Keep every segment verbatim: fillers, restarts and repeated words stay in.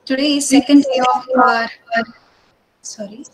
Today is second day of our, sorry.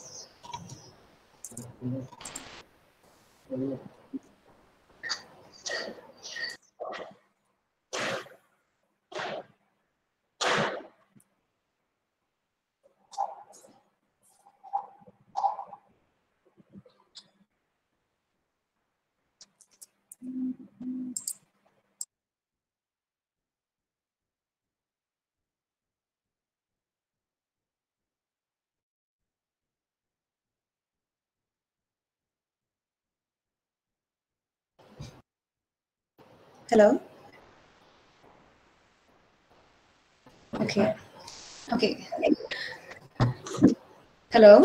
Hello. Okay. Okay. Hello.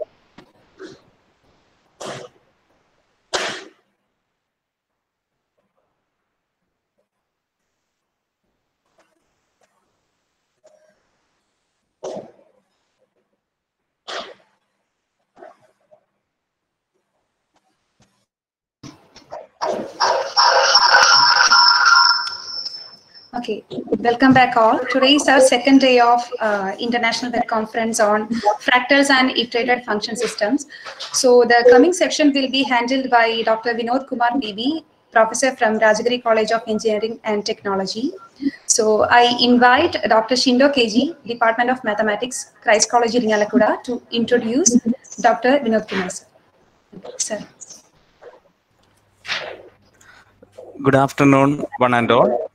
Okay, welcome back all. Today is our second day of uh, International Web Conference on Fractals and Iterated Function Systems. So the coming section will be handled by Doctor Vinod Kumar P B, Professor from Rajagiri College of Engineering and Technology. So I invite Doctor Shindo K G, Department of Mathematics, Christ College Irinjalakuda, to introduce Doctor Vinod Kumar sir. Sir. Good afternoon, one and all.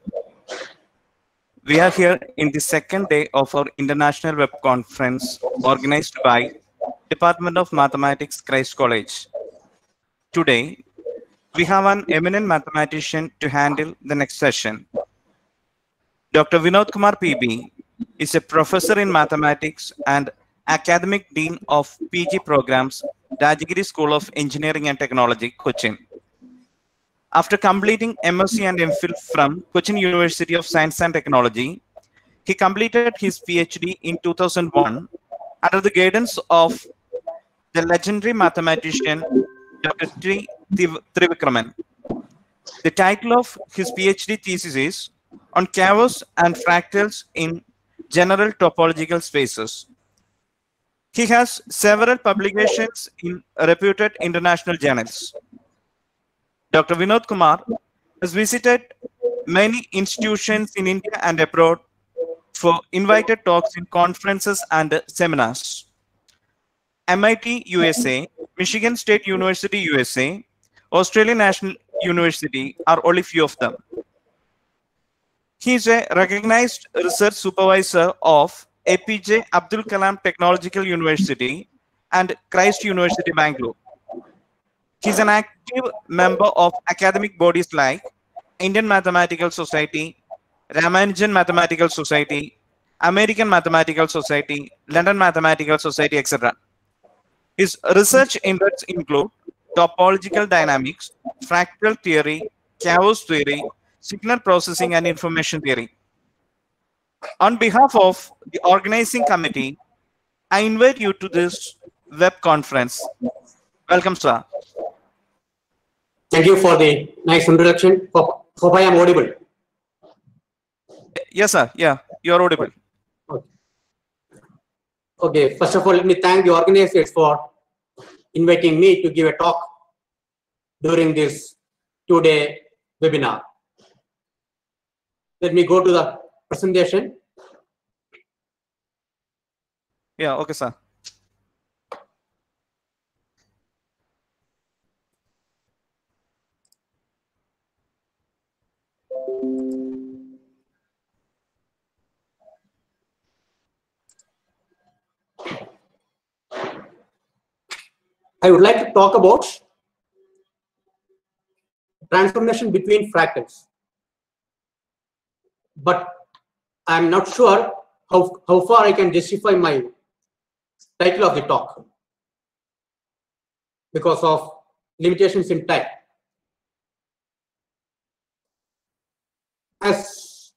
We are here in the second day of our International Web Conference organized by Department of Mathematics, Christ College. Today, we have an eminent mathematician to handle the next session. Doctor Vinod Kumar P B is a professor in mathematics and academic dean of P G programs, Rajagiri School of Engineering and Technology, Cochin. After completing M S c and M Phil from Cochin University of Science and Technology, he completed his PhD in two thousand one under the guidance of the legendary mathematician Doctor T. Trivikraman. The title of his PhD thesis is on chaos and fractals in general topological spaces. He has several publications in reputed international journals. Doctor Vinod Kumar has visited many institutions in India and abroad for invited talks in conferences and seminars. M I T U S A, Michigan State University U S A, Australian National University are only few of them. He is a recognized research supervisor of A P J Abdul Kalam Technological University and Christ University, Bangalore. He is an active member of academic bodies like Indian Mathematical Society, Ramanujan Mathematical Society, American Mathematical Society, London Mathematical Society, et cetera. His research interests include topological dynamics, fractal theory, chaos theory, signal processing, and information theory. On behalf of the organizing committee, I invite you to this web conference. Welcome, sir. Thank you for the nice introduction. Hope, hope I am audible. Yes, sir. Yeah, you are audible. Okay. Okay. First of all, let me thank the organizers for inviting me to give a talk during this two-day webinar. Let me go to the presentation. Yeah, okay, sir. I would like to talk about transformation between fractals, but I'm not sure how, how far I can justify my title of the talk because of limitations in time. As,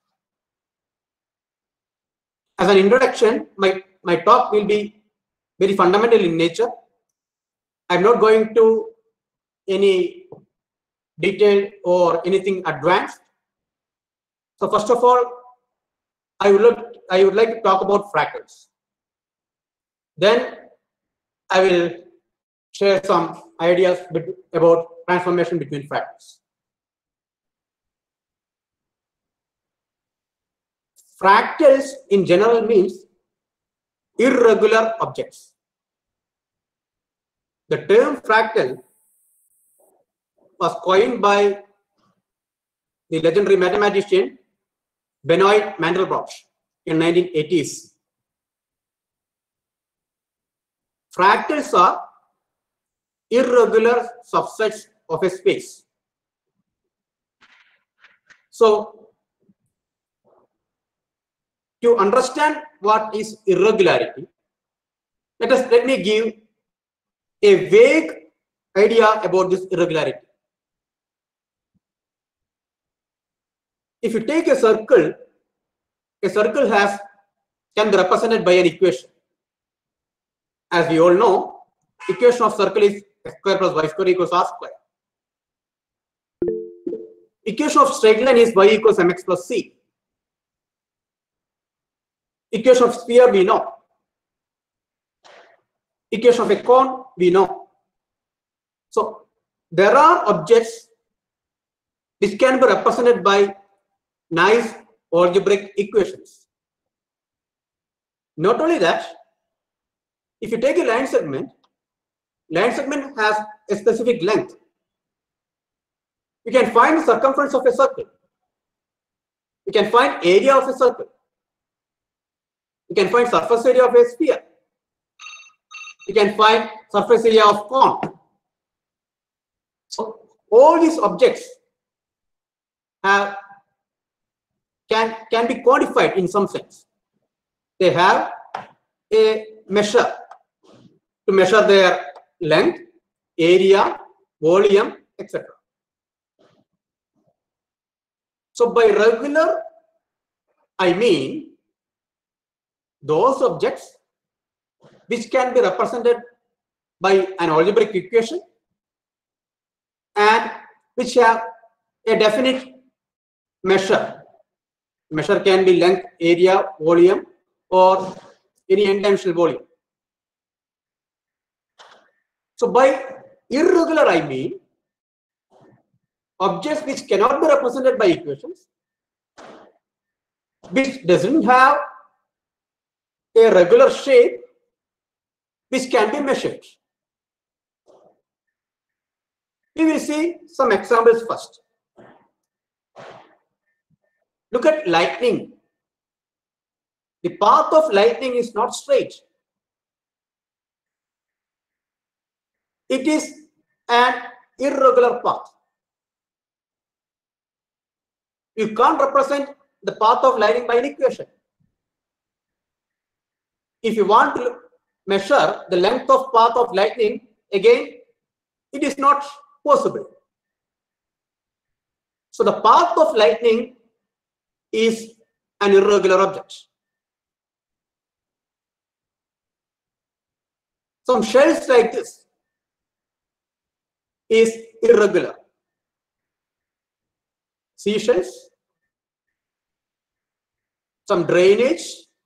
as an introduction, my, my talk will be very fundamental in nature. I'm not going to any detail or anything advanced. So first of all, I would look, I would like to talk about fractals. Then I will share some ideas about transformation between fractals. Fractals in general means irregular objects. The term fractal was coined by the legendary mathematician Benoit Mandelbrot in nineteen eighties. Fractals are irregular subsets of a space. So, to understand what is irregularity, let us let me give a vague idea about this irregularity. If you take a circle, a circle has can be represented by an equation. As we all know, equation of circle is x square plus y square equals r square. Equation of straight line is y equals mx plus c. Equation of sphere we know. Equation of a cone we know. So there are objects which can be represented by nice algebraic equations. Not only that, if you take a line segment, line segment has a specific length. You can find the circumference of a circle. You can find area of a circle. You can find surface area of a sphere. You can find surface area of cone. So all these objects have can can be quantified in some sense. They have a measure to measure their length, area, volume, et cetera. So by regular, I mean those objects which can be represented by an algebraic equation and which have a definite measure. Measure can be length, area, volume, or any n-dimensional volume. So by irregular, I mean objects which cannot be represented by equations, which doesn't have a regular shape, which can be measured. We will see some examples first. Look at lightning. The path of lightning is not straight. It is an irregular path. You can't represent the path of lightning by an equation. If you want to measure the length of path of lightning, again, it is not possible. So the path of lightning is an irregular object. Some shells like this is irregular. Seashells, some drainage,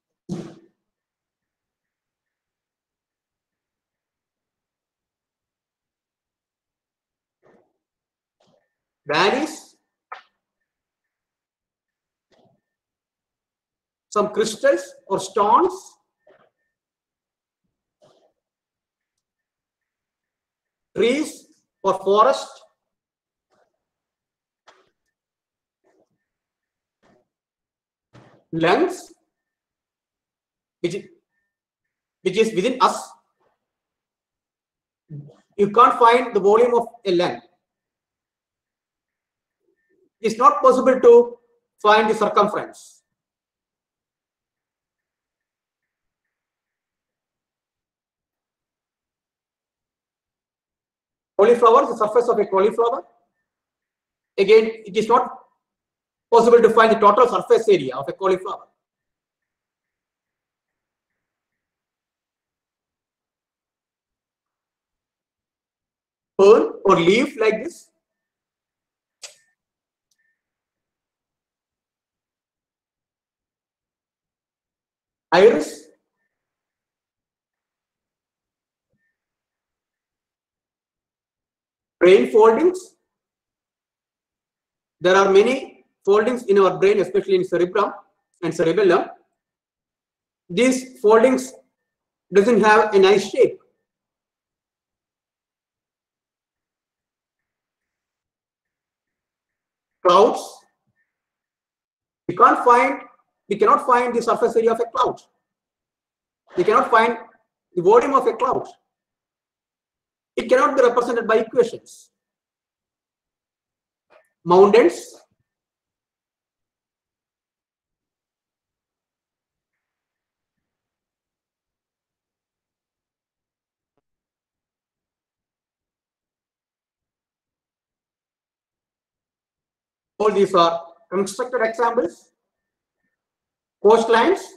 valleys, some crystals or stones, trees or forest, lungs, which is, which is within us. You can't find the volume of a lung. It's not possible to find the circumference. Cauliflower, the surface of a cauliflower. Again, it is not possible to find the total surface area of a cauliflower. Fern or leaf like this. iris, brain foldings. There are many foldings in our brain, especially in cerebrum and cerebellum. These foldings doesn't have a nice shape. Clouds. We can't find, we cannot find the surface area of a cloud. We cannot find the volume of a cloud. It cannot be represented by equations. Mountains. All these are constructed examples. Coastlines.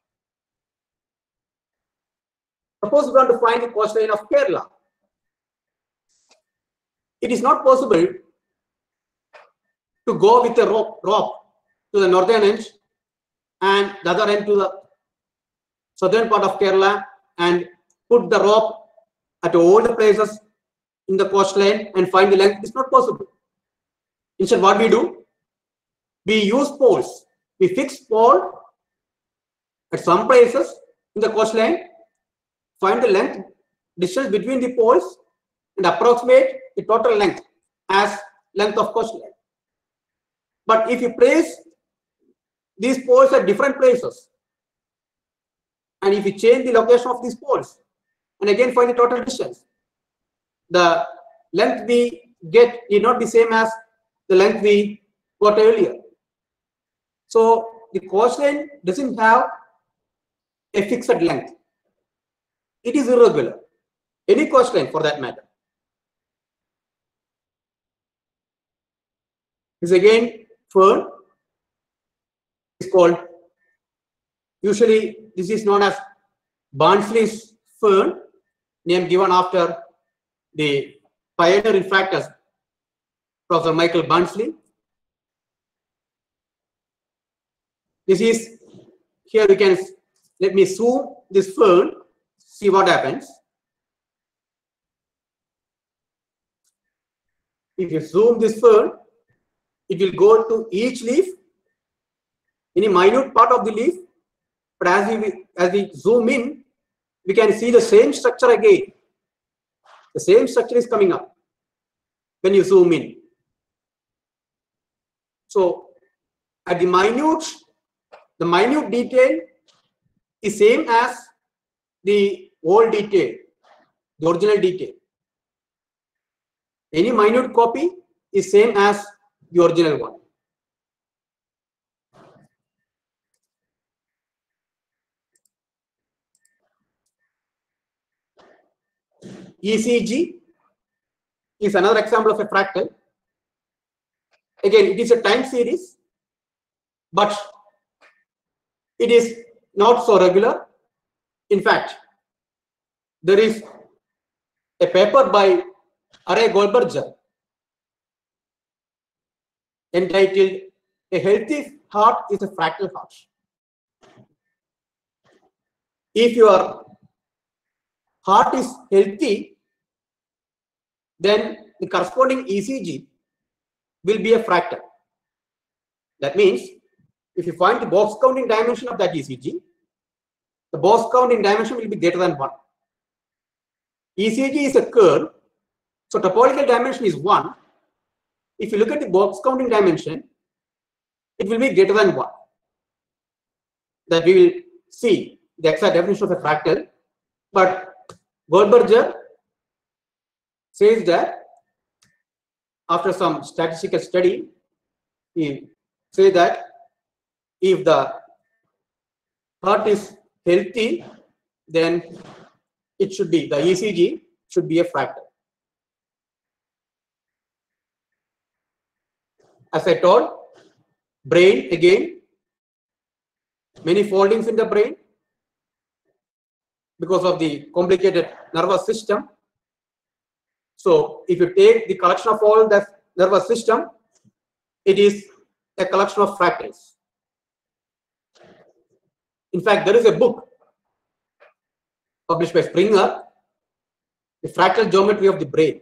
Suppose we want to find the coastline of Kerala. It is not possible to go with a rope, rope to the northern end and the other end to the southern part of Kerala and put the rope at all the places in the coastline and find the length. It's not possible. Instead, what we do? We use poles. We fix pole at some places in the coastline, find the length, distance between the poles, and approximate the total length as length of coastline. But if you place these poles at different places, and if you change the location of these poles, and again find the total distance, the length we get is not the same as the length we got earlier. So the coastline doesn't have a fixed length. It is irregular. Any coastline for that matter. This again fern is called, usually this is known as Barnsley's fern, name given after the pioneer refractors, Professor Michael Barnsley. This is, here we can, let me zoom this fern, see what happens. If you zoom this fern, it will go to each leaf, any minute part of the leaf, but as we, as we zoom in, we can see the same structure again. The same structure is coming up when you zoom in. So at the minute, the minute detail is same as the old detail, the original detail. Any minute copy is same as the original one. E C G is another example of a fractal. Again, it is a time series, but it is not so regular. In fact, there is a paper by Aray Goldberger entitled "A Healthy Heart is a Fractal Heart." If your heart is healthy, then the corresponding E C G will be a fractal. That means if you find the box counting dimension of that E C G, the box counting dimension will be greater than one. E C G is a curve, so topological dimension is one. If you look at the box counting dimension, it will be greater than one. That we will see the exact definition of a fractal, but Goldberger says that after some statistical study, he says that if the heart is healthy, then it should be, the E C G should be a fractal. As I told, brain again, many foldings in the brain because of the complicated nervous system. So if you take the collection of all the nervous system, it is a collection of fractals. In fact, there is a book published by Springer, The Fractal Geometry of the Brain.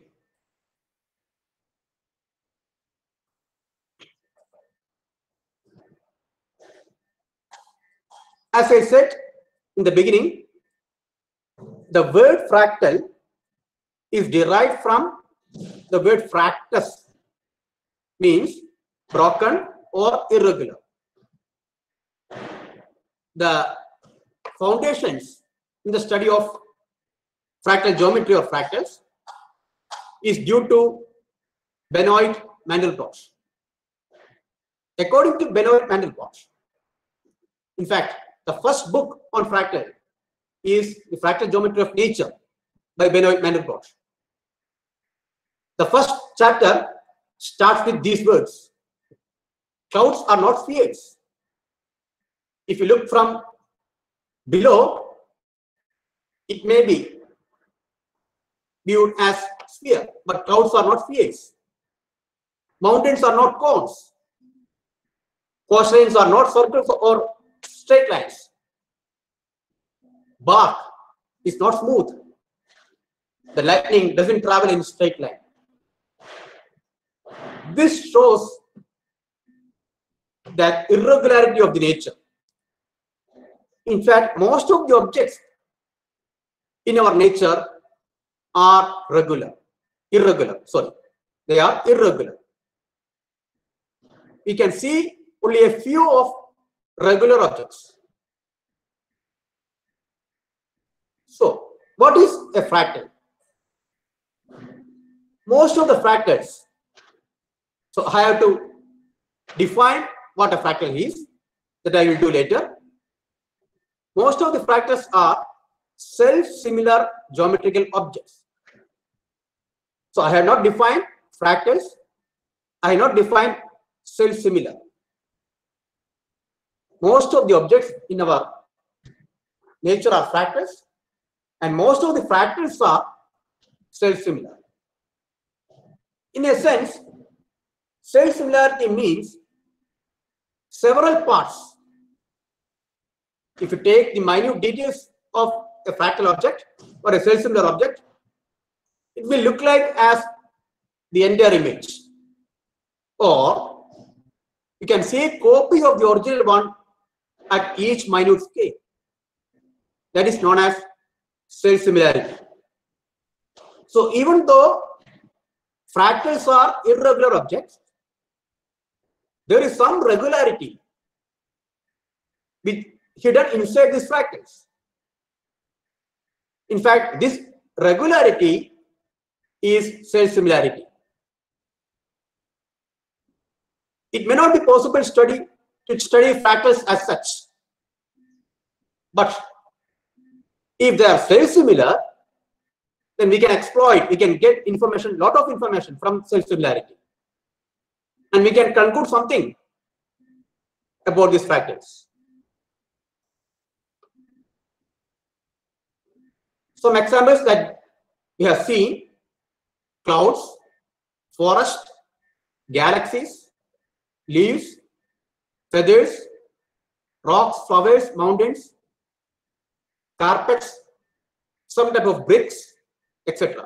As I said in the beginning, the word fractal is derived from the word fractus, means broken or irregular. The foundations in the study of fractal geometry or fractals is due to Benoit Mandelbrot. According to Benoit Mandelbrot, in fact, the first book on fractal is The Fractal Geometry of Nature by Benoit Mandelbrot. The first chapter starts with these words: clouds are not spheres. If you look from below, it may be viewed as sphere, but clouds are not spheres. Mountains are not cones. Coastlines are not circles or straight lines. Bark is not smooth. The lightning doesn't travel in straight line. This shows that irregularity of the nature. In fact, most of the objects in our nature are regular, irregular, sorry, they are irregular. We can see only a few of regular objects. So, what is a fractal? Most of the fractals, so I have to define what a fractal is, that I will do later. Most of the fractals are self-similar geometrical objects. So I have not defined fractals, I have not defined self-similar. Most of the objects in our nature are fractals, and most of the fractals are self-similar. In a sense, self-similarity means several parts. If you take the minute details of a fractal object or a self-similar object, it will look like as the entire image. Or you can see a copy of the original one at each minute scale. That is known as self-similarity. So even though fractals are irregular objects, there is some regularity with hidden inside these fractals. In fact, this regularity is self-similarity. It may not be possible to study, to study fractals as such, but if they are self-similar, then we can exploit, we can get information, lot of information from self-similarity, and we can conclude something about these fractals. Some examples that we have seen: clouds, forest, galaxies, leaves, feathers, rocks, flowers, mountains, carpets, some type of bricks, et cetera.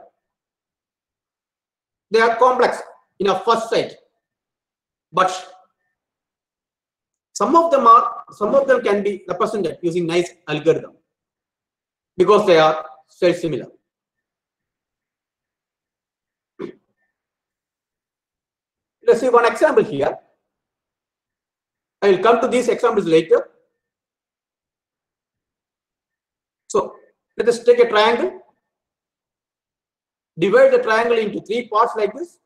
They are complex in a first sight, but some of them are, some of them can be represented using nice algorithm because they are self-similar. Let's see one example here. I will come to these examples later. So let us take a triangle, divide the triangle into three parts like this,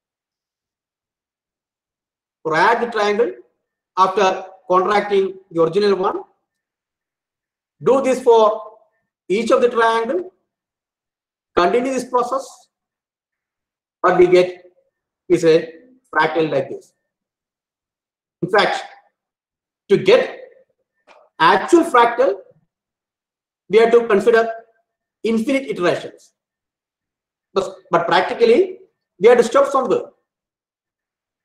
or add the triangle after contracting the original one. Do this for each of the triangle, continue this process. What we get is a fractal like this. In fact, to get actual fractal, we have to consider infinite iterations. But, but practically, we have to stop somewhere.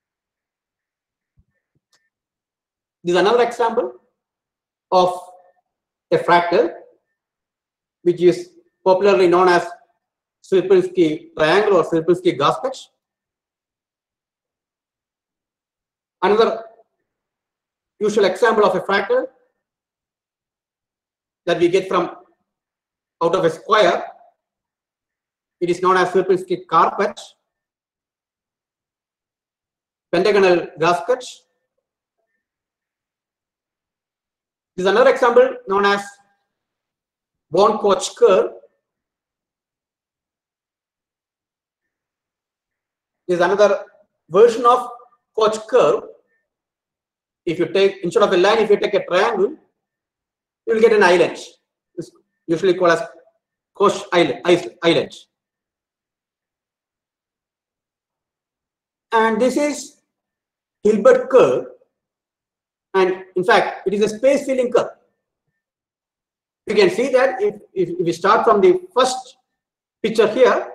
This is another example of a fractal, which is popularly known as Sierpinski triangle or Sierpinski gas patch. Another usual example of a fractal that we get from out of a square, it is known as Sierpinski car patch, pentagonal gas patch. This is another example known as Born-Koch curve. This is another version of Koch curve. If you take, instead of a line, if you take a triangle, you will get an island. It's usually called as Koch island. island. And this is Hilbert curve. And in fact, it is a space filling curve. You can see that if, if, if we start from the first picture here,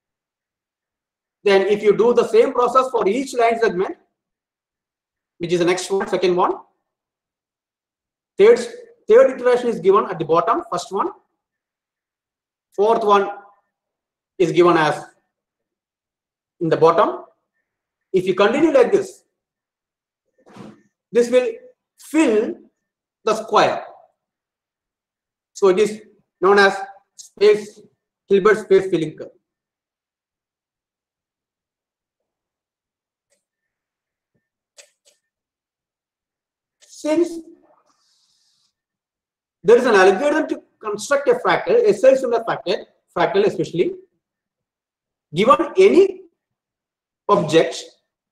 then if you do the same process for each line segment, which is the next one, second one, third, third iteration is given at the bottom, first one, fourth one is given as in the bottom. If you continue like this, this will fill the square. So it is known as space Hilbert space filling curve. Since there is an algorithm to construct a fractal, a self-similar fractal, fractal especially, given any object,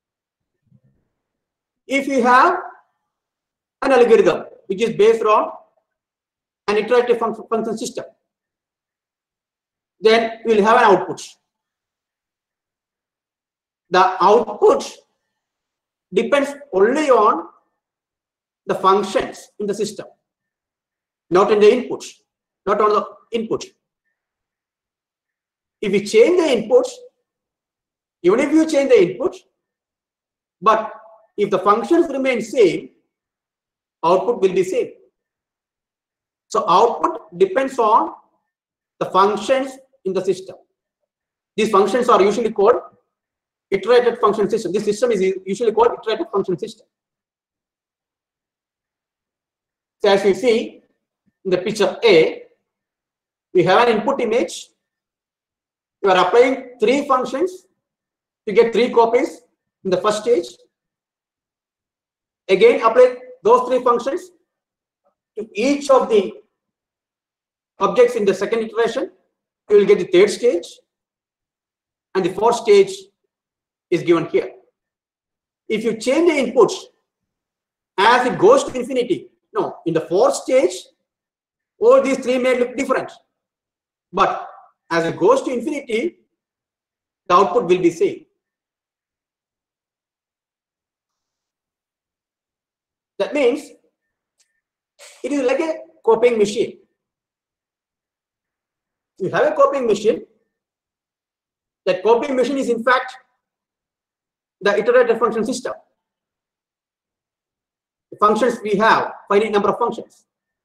if you have an algorithm which is based on an iterative function, function system, then we will have an output. The output depends only on the functions in the system, not in the input, not on the input. If you change the input, even if you change the input, but if the functions remain same, output will be same. So output depends on the functions in the system. These functions are usually called iterated function system. This system is usually called iterated function system. So as you see in the picture A, we have an input image. We are applying three functions to get three copies in the first stage. Again, apply those three functions to each of the objects in the second iteration. You will get the third stage, and the fourth stage is given here. If you change the inputs as it goes to infinity, no, in the fourth stage, all these three may look different, but as it goes to infinity, the output will be same. That means it is like a copying machine. You have a copying machine. That copying machine is in fact the iterative function system. The functions we have, finite number of functions.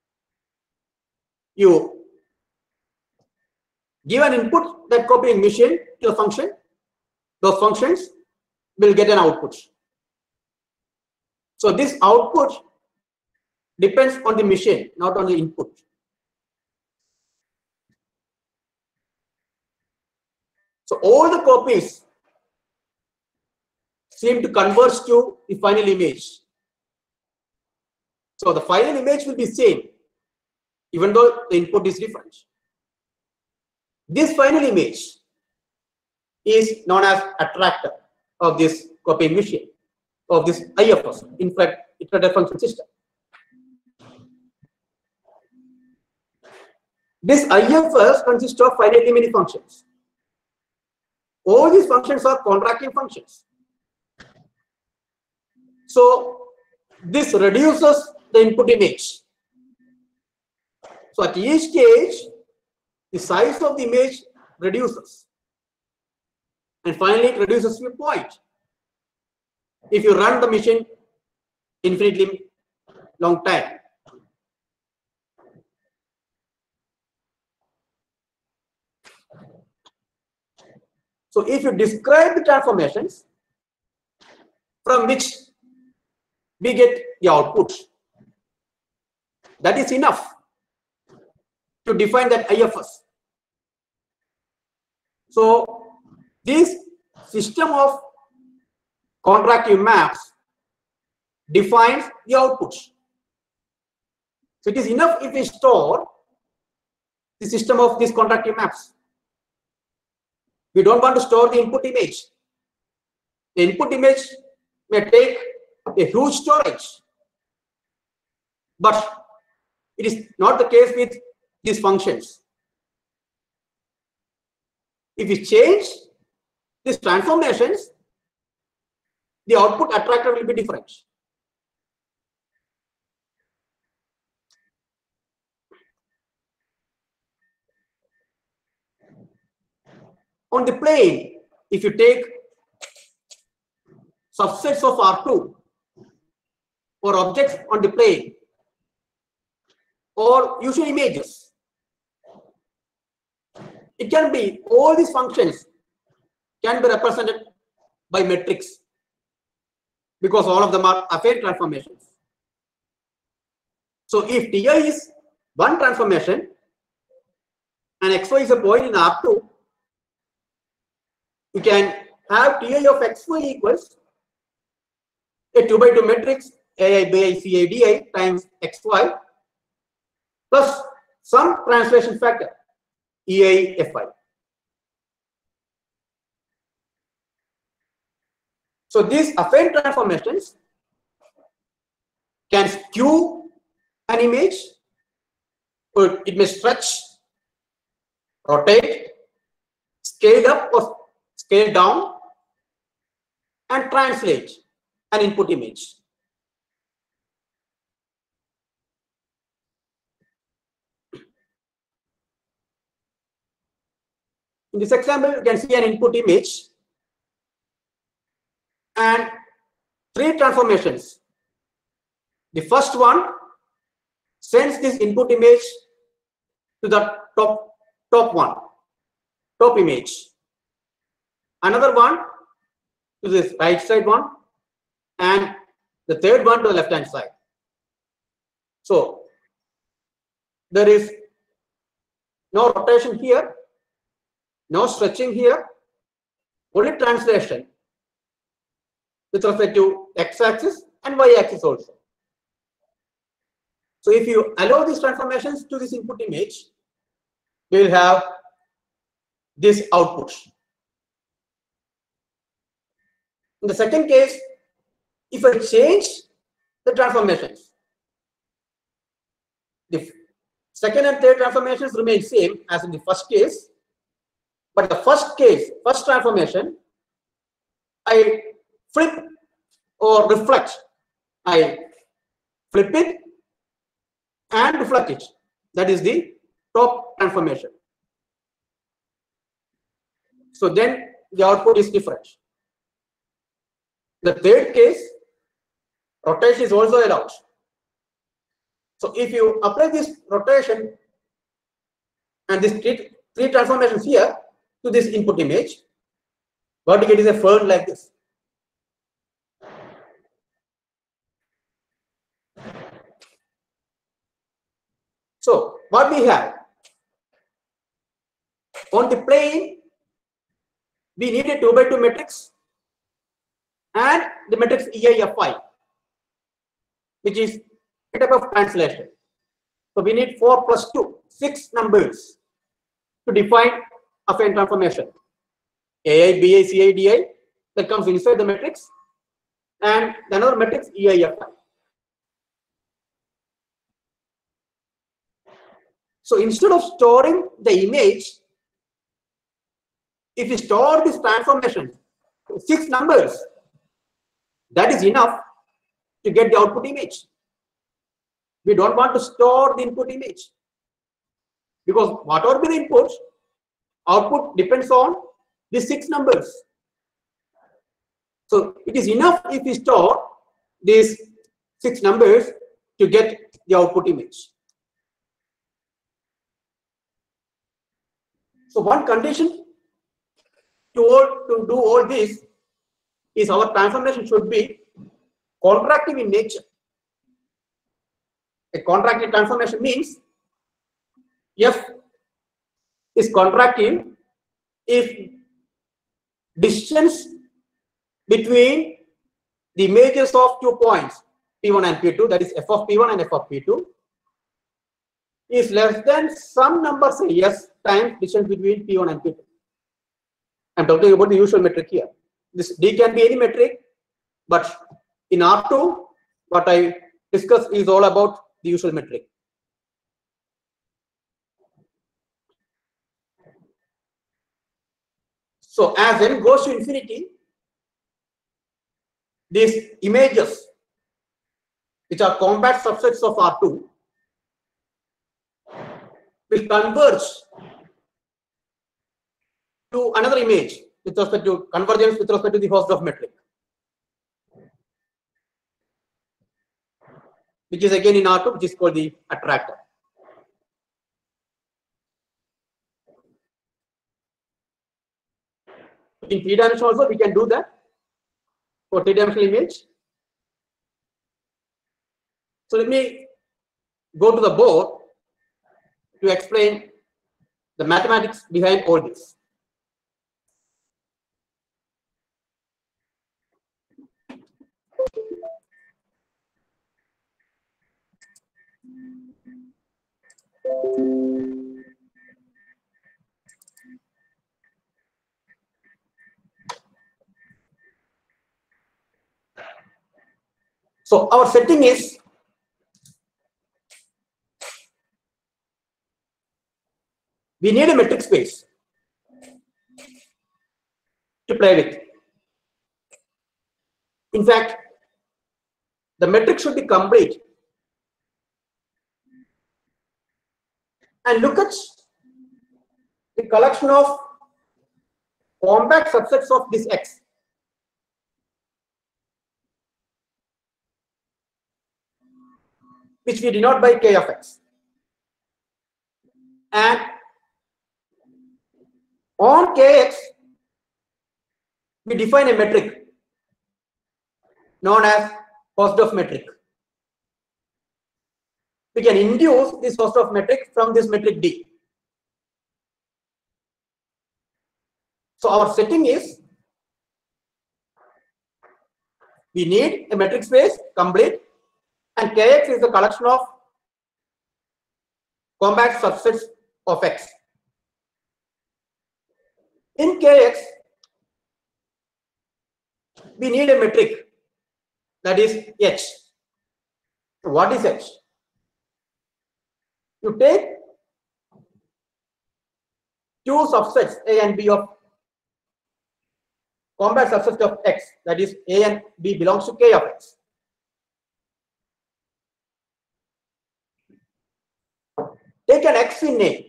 You give an input, that copying machine to a function. Those functions will get an output. So this output depends on the machine, not on the input. So all the copies seem to converge to the final image. So the final image will be same, even though the input is different. This final image is known as attractor of this copying machine, of this I F S, in fact, iterative function system. This I F S consists of finitely many functions. All these functions are contracting functions. So this reduces the input image. So at each stage, the size of the image reduces. And finally, it reduces to a point. If you run the machine infinitely long time. So if you describe the transformations from which we get the output, that is enough to define that I F S. So this system of contractive maps defines the output. So it is enough if we store the system of these contractive maps. We don't want to store the input image. The input image may take a huge storage, but it is not the case with these functions. If we change these transformations, the output attractor will be different. On the plane, if you take subsets of R two or objects on the plane or usual images, it can be, all these functions can be represented by metrics because all of them are affine transformations. So if Ti is one transformation and Xy is a point in R two, you can have Ti of Xy equals a two by two matrix Ai, Bi, Ci, Di times Xy plus some translation factor Ei, Fi. So these affine transformations can skew an image, or it may stretch, rotate, scale up or scale down, and translate an input image. In this example, you can see an input image and three transformations. The first one sends this input image to the top, top one, top image. Another one to this right side one, and the third one to the left hand side. So there is no rotation here, no stretching here, only translation with respect to x-axis and y-axis also. So if you allow these transformations to this input image, we will have this output. In the second case, if I change the transformations, the second and third transformations remain same as in the first case, but the first case, first transformation, I flip or reflect. I flip it and reflect it. That is the top transformation. So then the output is different. The third case, rotation is also allowed. So if you apply this rotation and these three, three transformations here to this input image, what you get is a fern like this. So what we have on the plane, we need a two by two matrix and the matrix E I F I, which is a type of translation. So we need four plus two, six numbers to define affine transformation. A I, B I, C I, D I, that comes inside the matrix, and another matrix E I F I. So instead of storing the image, if you store this transformation, six numbers, that is enough to get the output image. We don't want to store the input image because whatever be the input, output depends on these six numbers. So it is enough if we store these six numbers to get the output image. So one condition to, all, to do all this is our transformation should be contractive in nature. A contractive transformation means F is contractive if distance between the images of two points P one and P two, that is f of P one and f of P two, is less than some number, say S times distance between P one and P two. I'm talking about the usual metric here. This D can be any metric, but in R two, what I discussed is all about the usual metric. So as n goes to infinity, these images, which are compact subsets of R two, will converge to another image with respect to convergence with respect to the Hausdorff metric, which is again in R two, which is called the attractor. In three dimension also we can do that for three dimensional image. So let me go to the board to explain the mathematics behind all this. So our setting is we need a metric space to play with. In fact, the metric should be complete. And look at the collection of compact subsets of this X. Which we denote by K of X. And on K X, we define a metric known as Hausdorff metric. We can induce this Hausdorff metric from this metric D. So our setting is we need a metric space complete, and K X is the collection of compact subsets of X. In K X, we need a metric, that is H. What is H? You take two subsets A and B of compact subsets of X, that is A and B belongs to K of X. Take an X in A.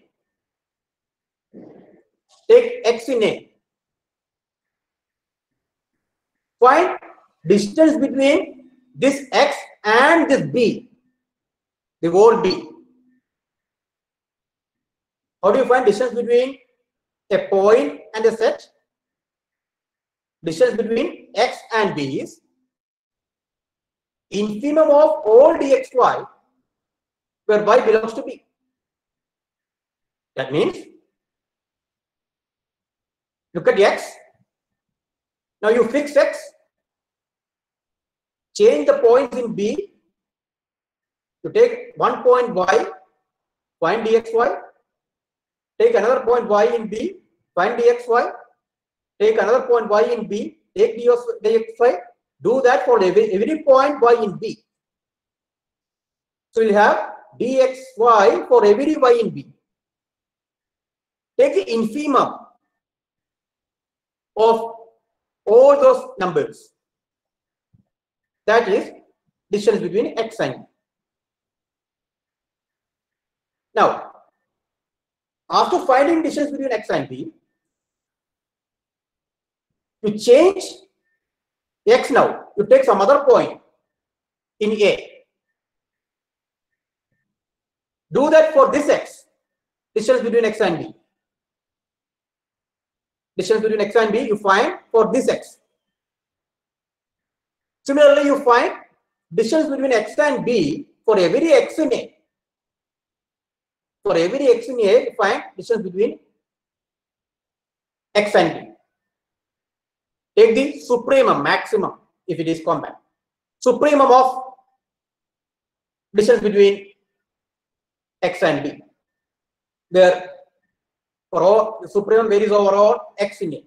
Take X in A. Find distance between this X and this B, the whole B. How do you find distance between a point and a set? Distance between X and B is infimum of all dxy where y belongs to B. That means, look at X. Now you fix X, change the points in B, you take one point Y, find dxy, take another point Y in B, find dxy, take another point Y in B, take dxy, do that for every, every point Y in B. So you have dxy for every Y in B. Take the infimum of all those numbers. That is distance between X and B. Now, after finding distance between X and B, you change X now. You take some other point in A. Do that for this X, distance between X and B. distance between x and b, you find for this x. Similarly, you find distance between x and b for every x in a. For every x in a, you find distance between x and b. Take the supremum, maximum, if it is compact. Supremum of distance between x and b. There, for all, the supremum varies over all x in a.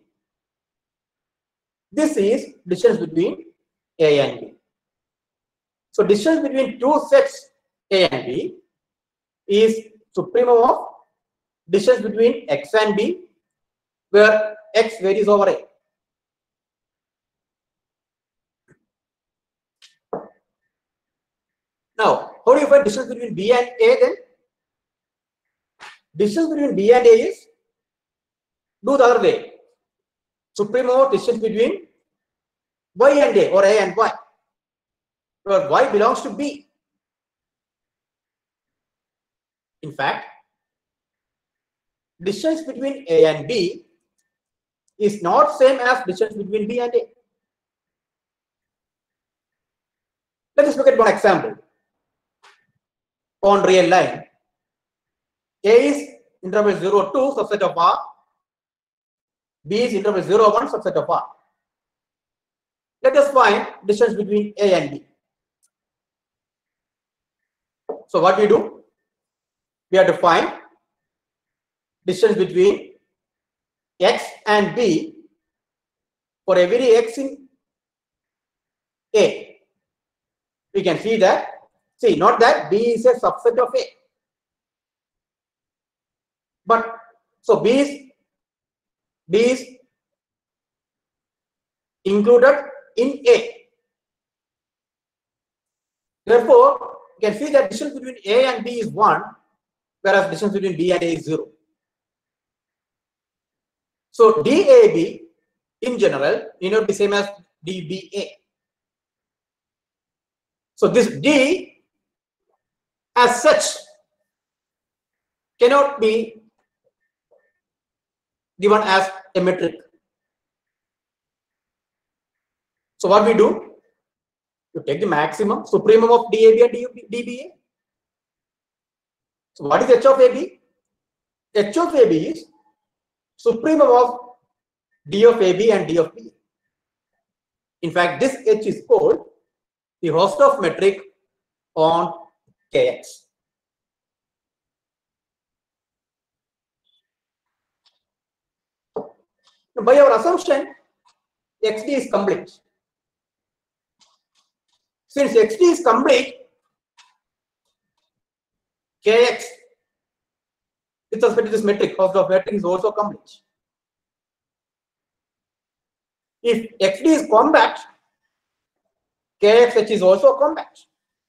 This is distance between a and b. So distance between two sets a and b is supremum of distance between x and b, where x varies over a. Now, how do you find distance between b and a then? Distance between b and a is, do the other way. Supremum of distance between y and a, or a and y, where y belongs to b. In fact, distance between a and b is not same as distance between b and a. Let us look at one example. On real line, a is interval zero two subset of R, b is interval zero one subset of R. Let us find distance between a and b. So what we do? We have to find distance between x and b for every x in a. We can see that, see, not that b is a subset of a, but so b is b is included in a. Therefore, you can see that distance between a and b is one, whereas distance between b and a is zero. So D A B in general may not be same as D B A. So this D as such cannot be given as a metric. So what we do? You take the maximum, supremum of D A B and D B A. So what is H of A B? H of A B is supremum of D of A B and D of B. In fact, this H is called the Hausdorff metric on K X. Now, by our assumption, X D is complete. Since X D is complete, K X with respect to this metric, Hausdorff metric, is also complete. If X D is compact, K X H is also compact.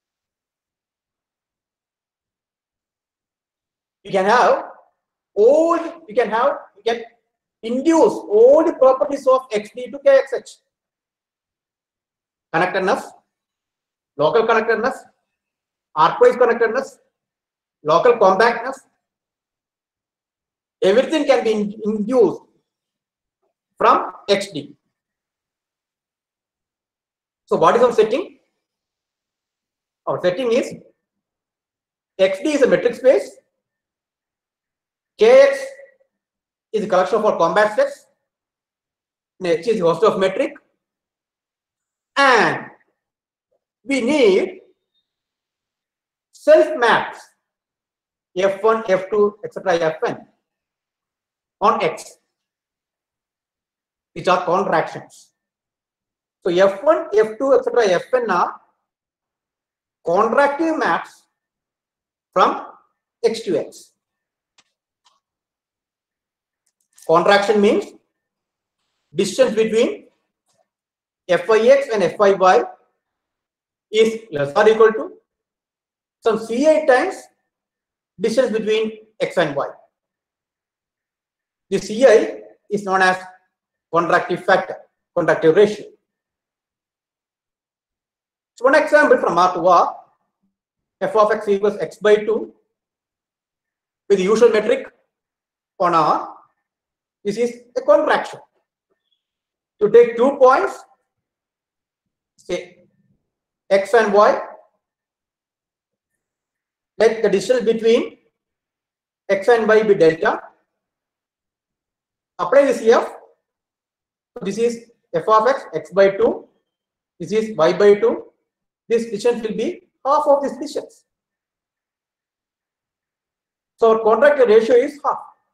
You can have all, you can have, you can induce all the properties of X D to K X H. Connectedness, local connectedness, arcwise connectedness, local compactness, everything can be in, induced from X D. So what is our setting? Our setting is X D is a metric space, K X is a collection of our compact sets, H is the Hausdorff metric, and we need self maps F one, F two, et cetera, F n on X, which are contractions. So F one, F two, et cetera, F n are contractive maps from X to X. Contraction means distance between F I X and F I Y is less or equal to some C I times distance between X and Y. The C I is known as contractive factor, contractive ratio. So one example from R to R, f of x equals x by two with the usual metric on R. This is a contraction. To take two points, say X and Y, let the distance between X and Y be delta. Apply this F. This is f of x, x by two. This is y by two. This distance will be half of this distance. So our contractile ratio is half.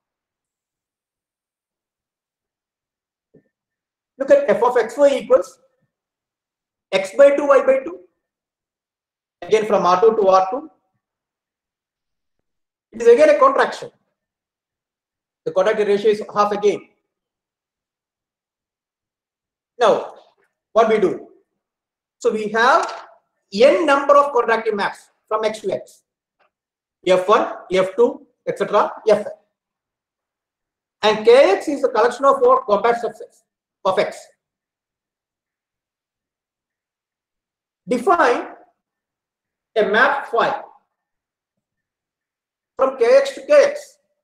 Look at f of xy equals x by two, y by two. Again from R two to R two. It is again a contraction. The contractile ratio is half again. Now, what we do? So we have n number of contractile maps from x to x. F one, F two, et cetera, Fn. And Kx is a collection of four compact subsets of x. Define a map phi from Kx to Kx.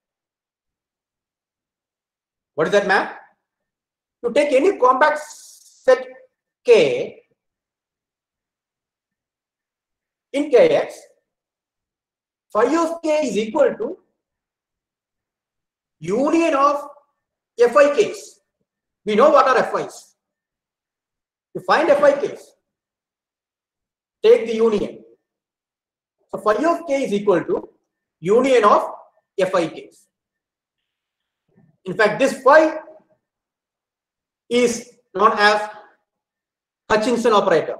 What is that map? To take any compact set K in Kx, phi of K is equal to union of Fik's. We know what are Fi's. To find Fik's, take the union. So phi of K is equal to union of Fik's. In fact, this phi is known as Hutchinson operator.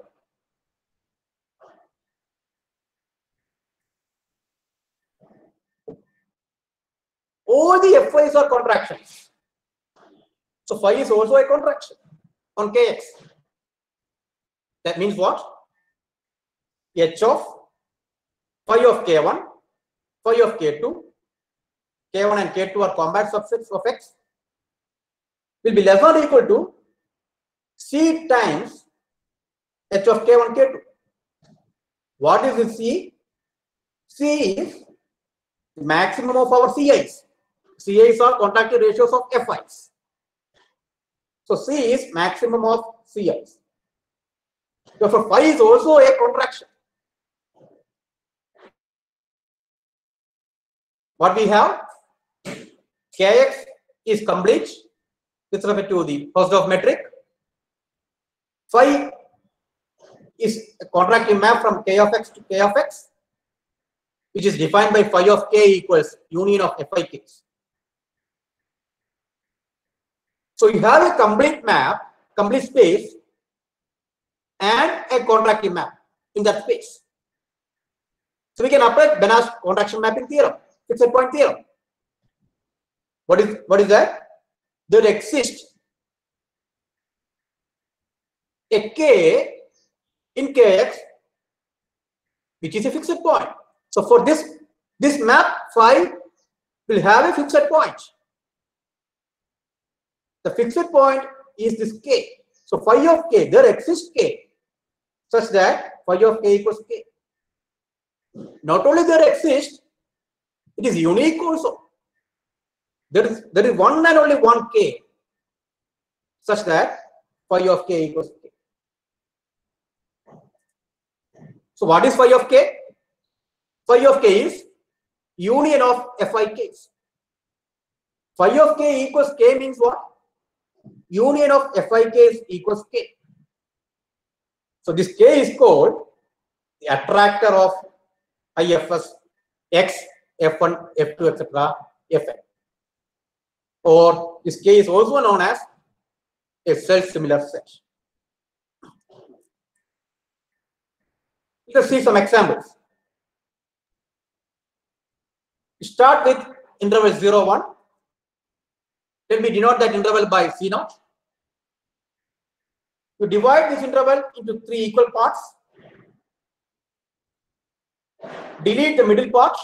All the Fi's are contractions. So phi is also a contraction on Kx. That means what? H of phi of K one, phi of K two, K one and K two are compact subsets of X, will be less than or equal to C times H of K one, K two. What is this C? C is the maximum of our C Is. C Is are contractile ratios of Fi's. So C is maximum of C Is. Therefore, phi is also a contraction. What we have? Kx is complete with respect to the Hausdorff metric. Phi is a contractile map from K of x to K of x, which is defined by phi of K equals union of Fik's. So you have a complete map, complete space, and a contractile map in that space. So we can apply Banach's contraction mapping theorem, fixed point theorem. What is what is that? There exists a K in Kx, which is a fixed point. So for this, this map phi will have a fixed point. The fixed point is this K. So phi of K, there exists K such that phi of K equals K. Not only there exists, it is unique also. There is, there is one and only one K such that phi of K equals K. So what is phi of K? Phi of K is union of Fik's. Phi of K equals K means what? Union of Fik's equals K. So this K is called the attractor of I F S X, F one, F two, et cetera, Fn. Or this K is also known as a self-similar set. Let us see some examples. Start with interval zero, one. Then we denote that interval by C naught. You divide this interval into three equal parts. Delete the middle part.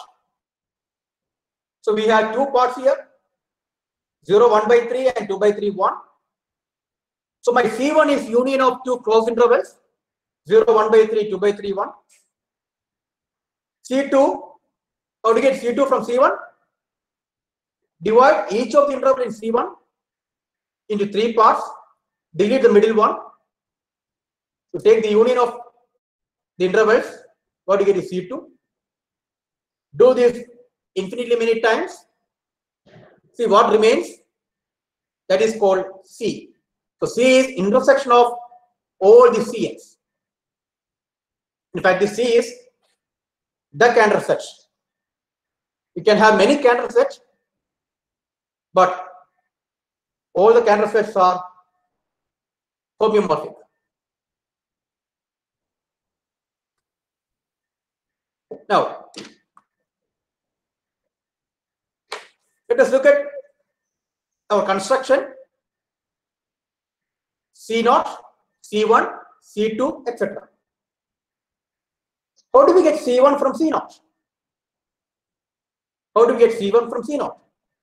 So we have two parts here. zero, one by three and two by three, one. So my C one is union of two closed intervals. zero, one by three, two by three, one. C two, how to get C two from C one? Divide each of the interval in C one into three parts, delete the middle one. So take the union of the intervals, what you get is C two. Do this infinitely many times. See what remains. That is called C. So C is intersection of all the C N's. In fact, the C is the Cantor set. You can have many Cantor sets, but all the Cantor sets are homeomorphic. Now, let us look at our construction. C naught, C one, C two, et cetera. How do we get C one from C naught? How do we get C one from C naught?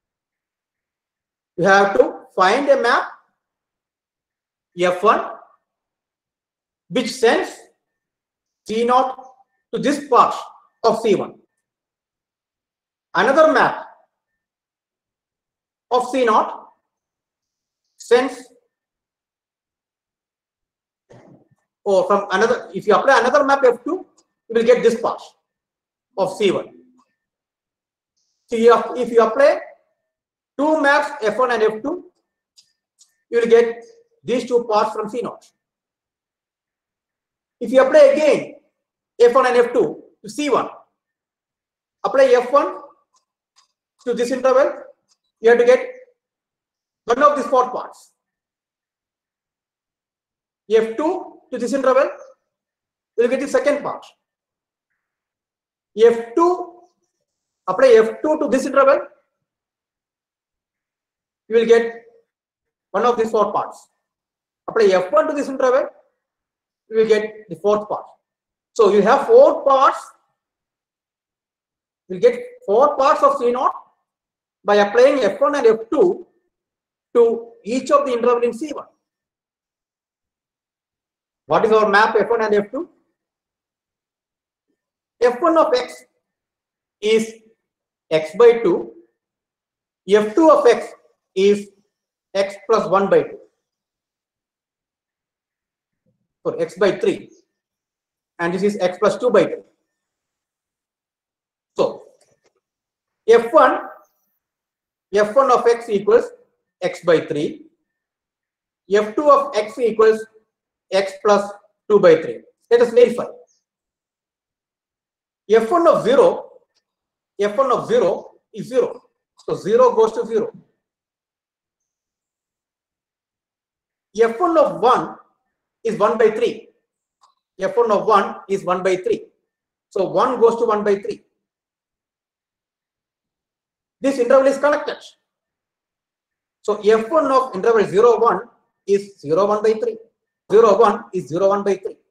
We have to find a map F one which sends C naught to this part of C one. Another map of C naught sends, or from another, if you apply another map F two, you will get this part of C one. So if you apply two maps F one and F two, you will get these two parts from C naught. If you apply again F one and F two to C one, apply F one to this interval, you have to get one of these four parts. F two to this interval, you will get the second part. F two, apply F two to this interval, you will get one of these four parts. Apply F one to this interval, you will get the fourth part. So you have four parts. You will get four parts of C naught by applying F one and F two to each of the interval in C one. What is our map F one and F two? F one of x is x by two. F two of x is x plus one by two. For x by three. And this is x plus two by two. So F one, F one of x equals x by three. F two of x equals x plus two by three. Let us verify. F one of zero, F one of zero is zero. So zero goes to zero. F one of one is one by three. F one of one is one by three. So one goes to one by three. This interval is connected. So F one of interval zero, one is zero, one by three. zero, one is zero, one by three.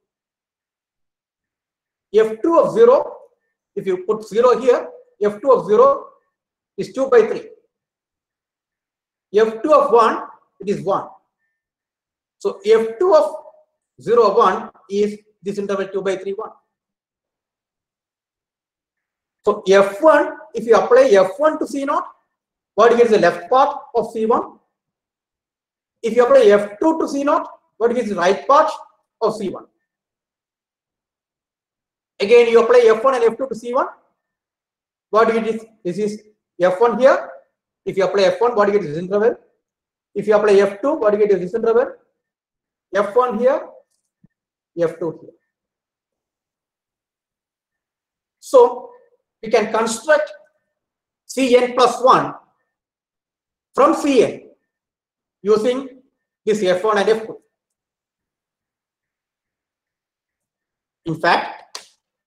F two of zero, if you put zero here, F two of zero is two by three. F two of one, it is one. So F two of zero, one is this interval two by three, one. So F one, if you apply F one to C naught, what you get is the left part of C one. If you apply F two to C naught, what you get is the right part of C one. Again, you apply F one and F two to C one. What you get is, this is F one here. If you apply F one, what you get is this interval. If you apply F two, what you get is this interval. F one here, F two here. So we can construct Cn plus one from Cn using this F one and F two. In fact,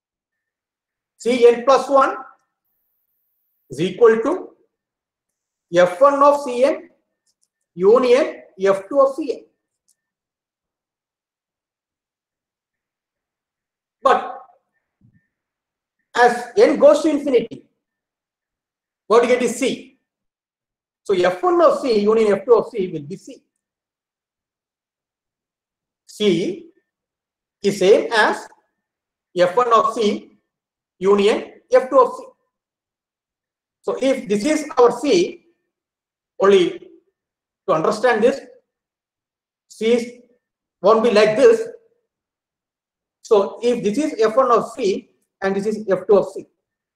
Cn plus one is equal to F one of Cn union F two of Cn. But as n goes to infinity, what you get is C. So F one of C union F two of C will be C. C is same as F one of C union F two of C. So if this is our C, only to understand this, C won't be like this. So if this is F one of C and this is F two of C.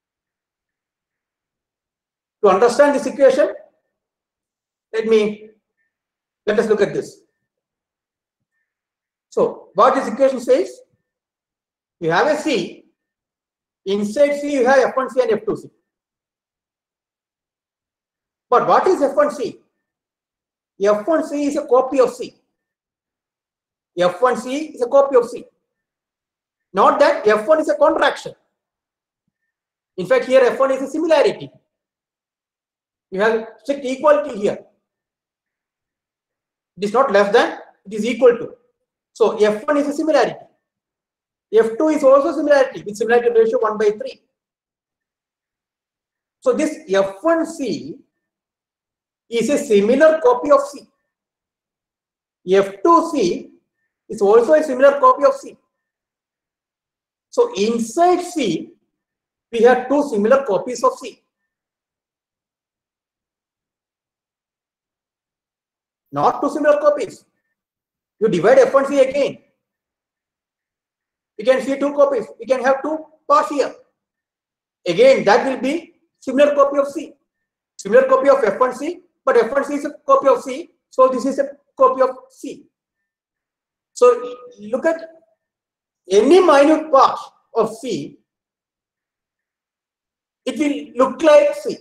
To understand this equation, let me let us look at this. So what this equation says, you have a C, inside C you have F one C and F two C. But what is F one C? F one C is a copy of C. F one C is a copy of C. Not that F one is a contraction. In fact, here F one is a similarity. You have strict equality here. It is not less than, it is equal to. So F one is a similarity. F two is also similarity with similarity ratio one by three. So this F one C is a similar copy of C. F two C is also a similar copy of C. So inside C, we have two similar copies of C. Not two similar copies. You divide F one C again. You can see two copies. You can have two parts here. Again, that will be similar copy of C. Similar copy of F one C, but F one C is a copy of C. So this is a copy of C. So look at any minute part of C, it will look like C.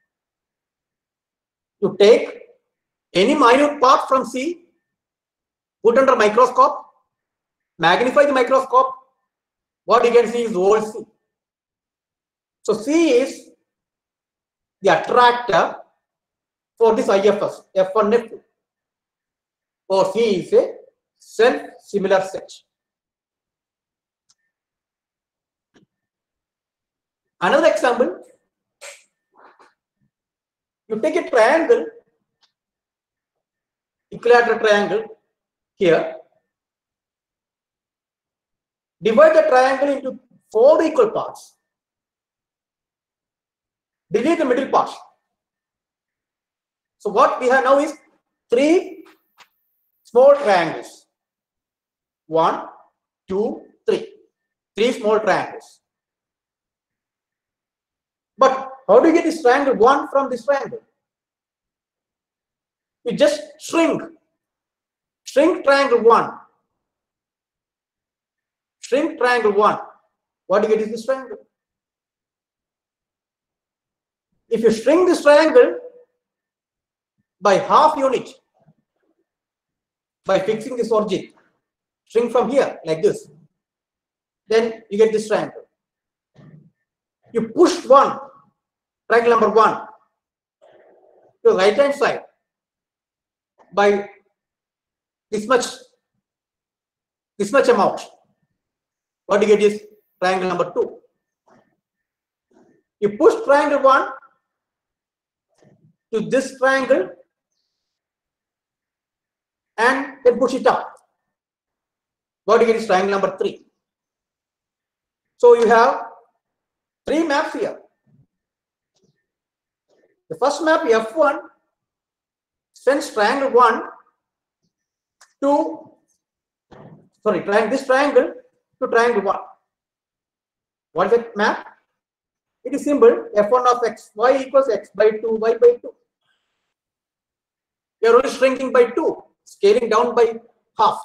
You take any minute part from C, put under microscope, magnify the microscope, what you can see is whole C. So C is the attractor for this I F S, F one, F two. Or C is a self-similar set. Another example, you take a triangle, equilateral triangle here, divide the triangle into four equal parts, delete the middle part. So what we have now is three small triangles. One, two, three. Three small triangles. But how do you get this triangle one from this triangle? You just shrink. Shrink triangle one. Shrink triangle one. What do you get is this triangle? If you shrink this triangle by half unit, by fixing this origin, shrink from here like this, then you get this triangle. You push one, triangle number one, to the right hand side by this much, this much amount. What you get is triangle number two. You push triangle one to this triangle and then push it up. What you get is triangle number three. So you have three maps here. The first map F one sends triangle one to, sorry, triangle, this triangle to triangle one. What is that map? It is simple. F one of x, y equals x by two, y by two. You are only shrinking by two, scaling down by half.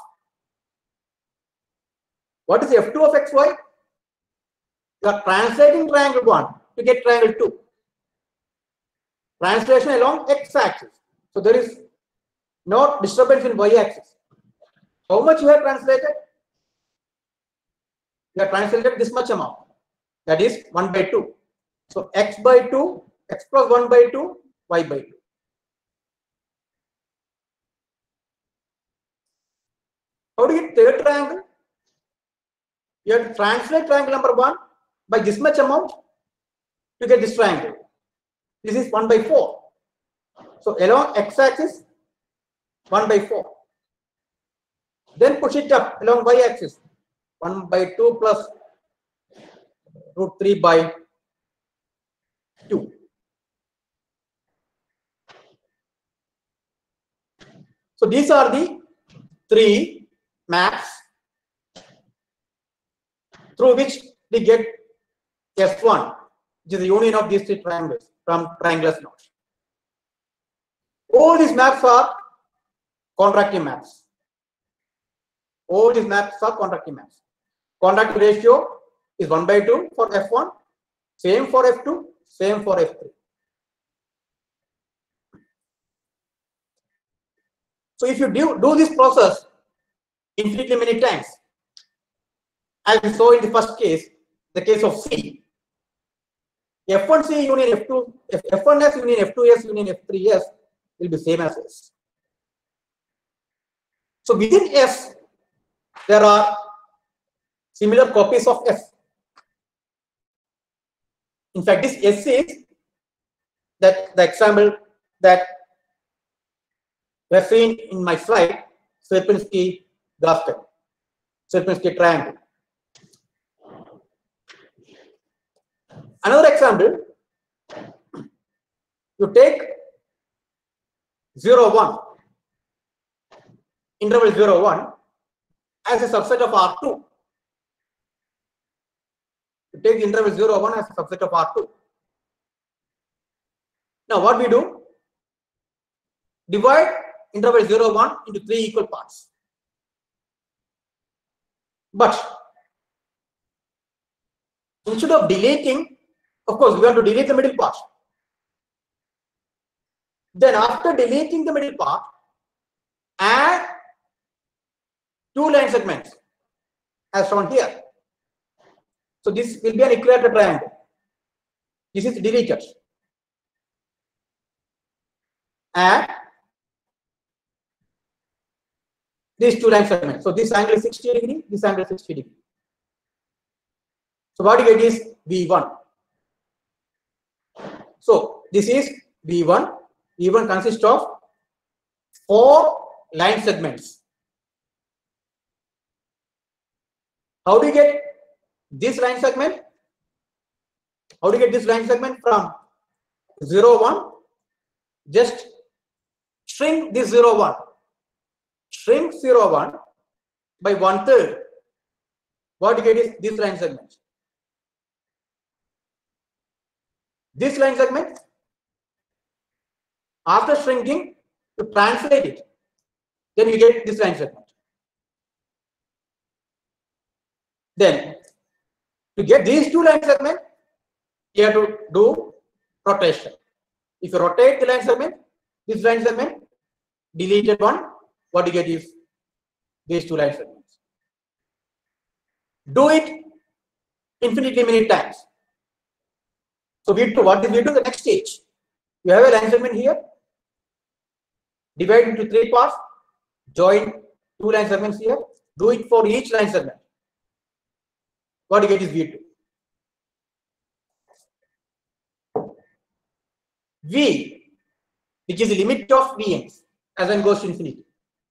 What is F two of xy? You are translating triangle one to get triangle two. Translation along x-axis. So there is no disturbance in y-axis. How much you have translated? You have translated this much amount. That is one by two. So x by two, x plus one by two, y by two. How do you get third triangle? You have to translate triangle number one by this much amount to get this triangle. This is one by four. So along x-axis, one by four. Then push it up along y-axis, one by two plus root three by two. So these are the three maps through which we get S one, which is the union of these three triangles from triangular node. All these maps are contracting maps. All these maps are contracting maps. Contracting ratio is one by two for F one, same for F two, same for F three. So if you do, do this process infinitely many times, as we saw in the first case, the case of C, F one C union F two, F one S union F two S union F three S will be same as S. So within S, there are similar copies of S. In fact, this S is that the example that we have seen in my slide, Sierpinski-Gaskell, Sierpinski triangle. Another example, you take zero one, interval zero one as a subset of R two. You take the interval zero one as a subset of R two. Now what we do? Divide interval zero one into three equal parts. But instead of deleting, of course, we want to delete the middle part. Then after deleting the middle part, add two line segments as shown here. So this will be an equilateral triangle. This is deleted. Add these two line segments. So this angle is sixty degree, this angle is sixty degree. So what you get is V one. So this is V one. V one consists of four line segments. How do you get this line segment? How do you get this line segment from zero one? Just shrink this zero one. Shrink zero one by one third. What you get is this line segment. This line segment, after shrinking, to translate it, then you get this line segment. Then, to get these two line segments, you have to do rotation. If you rotate the line segment, this line segment, deleted one, what you get is these two line segments. Do it infinitely many times. So we do what did we do the next stage? You have a line segment here, divide into three parts, join two line segments here, do it for each line segment. What you get is V two. V, which is the limit of Vn's as n goes to infinity.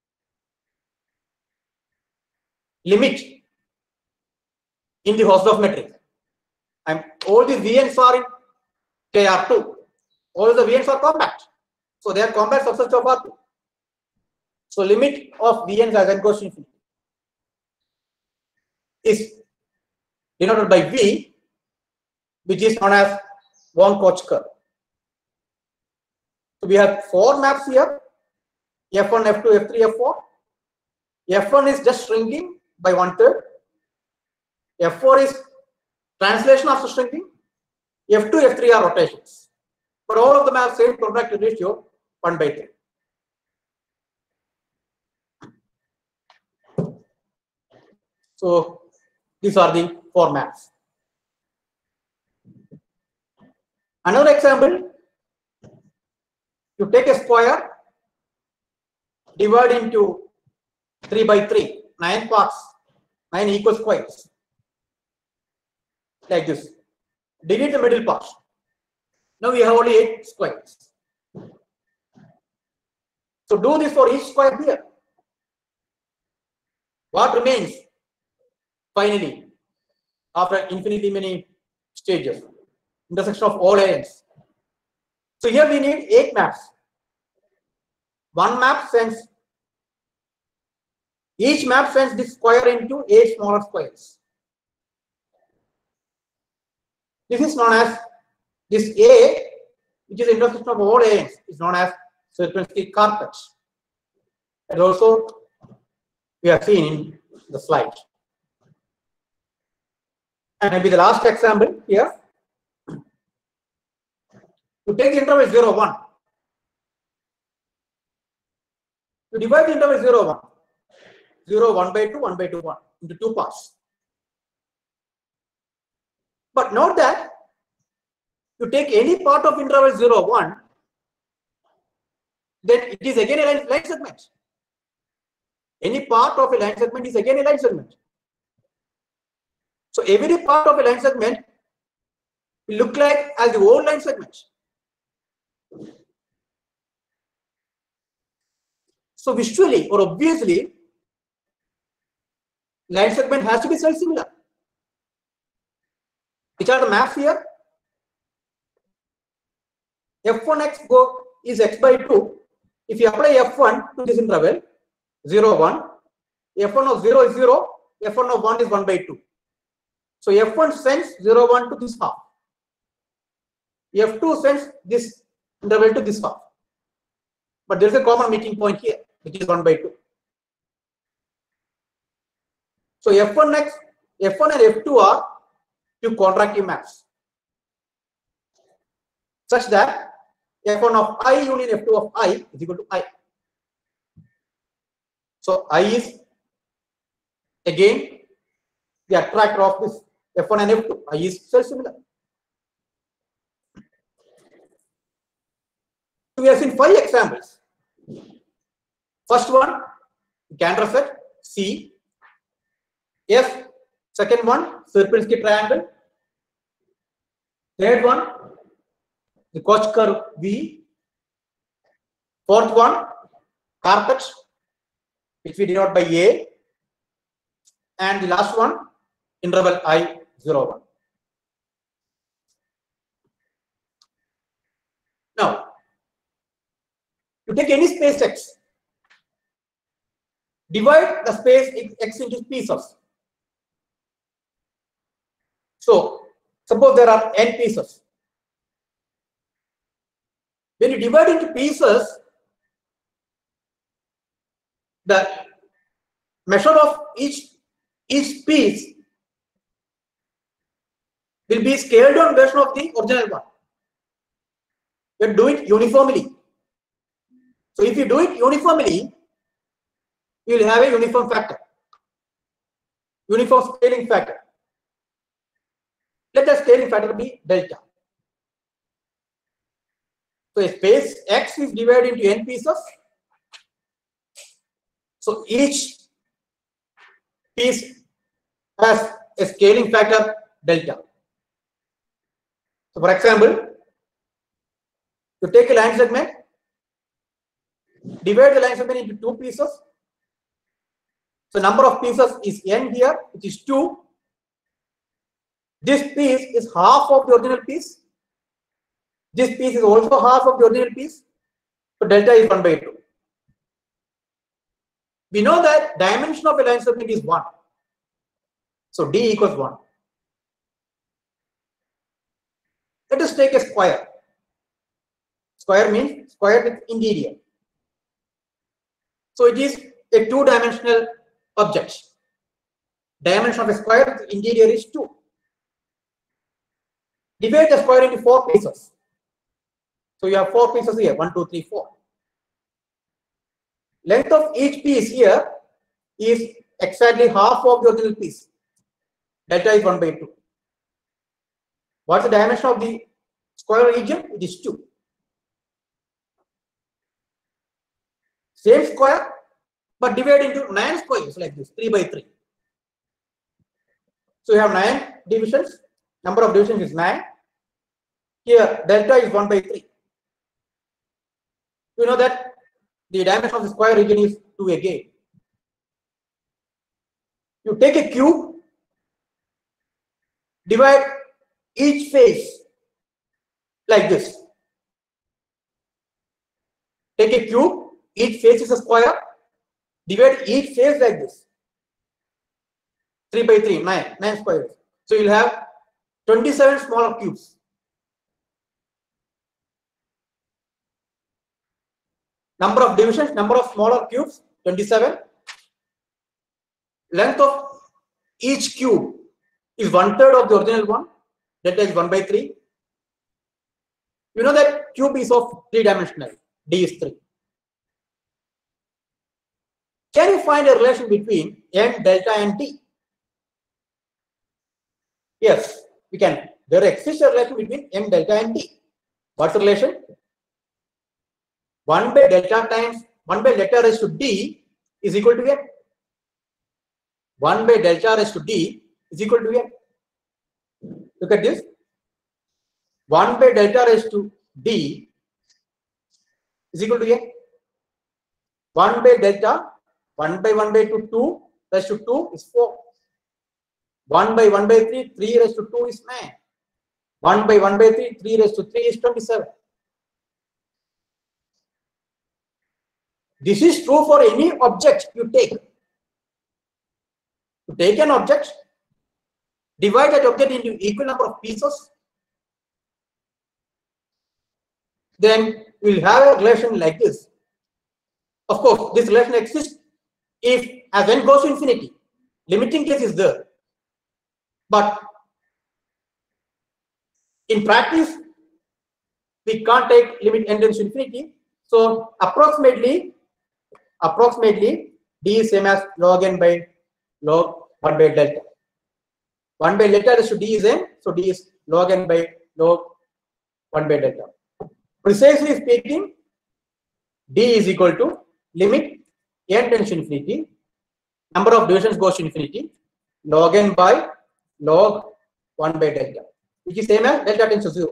Limit in the Hausdorff metric. And all the Vn's are in K R two. All the Vn's are compact. So they are compact subsets of R two. So limit of Vn's as n goes to infinity is denoted by V, which is known as von Koch curve. So we have four maps here, F one, F two, F three, F four. F one is just shrinking by one third. F four is translation after shrinking. F two, F three are rotations. But all of them have same contractive ratio, one by three. So these are the four maps. Another example, you take a square, divide into three by three, nine parts, nine equal squares, like this. Delete the middle part. Now we have only eight squares. So do this for each square here. What remains finally after infinitely many stages? Intersection of all ends. So here we need eight maps. One map sends Each map sends this square into eight smaller squares. This is known as this A, which is the intersection of all A Ns, is known as Sierpinski carpet. And also we have seen in the slide. And maybe the last example here. To take the interval zero, one. To divide the interval zero, one. zero, one by two, one by two, one into two parts. But note that you take any part of interval zero, one, then it is again a line, line segment. Any part of a line segment is again a line segment. So every part of a line segment will look like as the whole line segment. So visually or obviously, line segment has to be self-similar. Which are the maps here? F one x go is x by two. If you apply F one to this interval, zero, one, F one of zero is zero, F one of one is one by two. So F one sends zero, one to this half. F two sends this interval to this half. But there is a common meeting point here, which is one by two. So F one x, F one and F two are two contractive maps, such that F one of I union F two of I is equal to I. So I is again the attractor of this F one and F two. I is self-similar. So we have seen five examples. First one, Cantor set C. F. Second one, Sierpinski triangle. Third one, the Koch curve V. Fourth one, carpet, which we denote by A. And the last one, interval I, zero, one. Now, to take any space X, divide the space X into pieces. So, suppose there are n pieces. When you divide into pieces, the measure of each, each piece will be scaled down version of the original one. You do it uniformly. So, if you do it uniformly, you will have a uniform factor, uniform scaling factor. Let the scaling factor be delta. So a space X is divided into n pieces. So each piece has a scaling factor delta. So for example, you take a line segment, divide the line segment into two pieces. So number of pieces is n here, which is two. This piece is half of the original piece. This piece is also half of the original piece. So delta is one by two. We know that dimension of a line segment is one. So D equals one. Let us take a square. Square means square with interior. So it is a two-dimensional object. Dimension of a square with interior is two. Divide the square into four pieces. So you have four pieces here, one, two, three, four. Length of each piece here is exactly half of the original piece. Delta is one by two. What's the dimension of the square region? It is two. Same square, but divided into nine squares like this, three by three. So you have nine divisions. Number of divisions is nine. Here, delta is one by three. You know that the dimension of the square region is two again. You take a cube, divide each face like this. Take a cube, each face is a square. divide each face like this. three by three, nine, nine squares. So you'll have twenty-seven smaller cubes. Number of divisions, number of smaller cubes, twenty-seven. Length of each cube is one third of the original one. That is one by three. You know that cube is of three dimensional. D is three. Can you find a relation between M, delta, and D? Yes, we can. There exists a relation between M, delta, and D. What's the relation? one by delta times one by delta raised to D is equal to M. one by delta raised to D is equal to M. Look at this. one by delta raised to D is equal to M. one by delta, one by one by two, two raised to two is four. one by one by three, three raised to two is nine. one by one by three, three raised to three is twenty-seven. This is true for any object you take. You take an object, divide that object into equal number of pieces, then we'll have a relation like this. Of course, this relation exists if as n goes to infinity. Limiting case is there. But in practice, we can't take limit n tends to infinity. So approximately, approximately D is same as log n by log one by delta. one by delta is to D is n, so D is log n by log one by delta. Precisely speaking, D is equal to limit n tends to infinity, number of divisions goes to infinity, log n by log one by delta, which is same as delta tends to zero.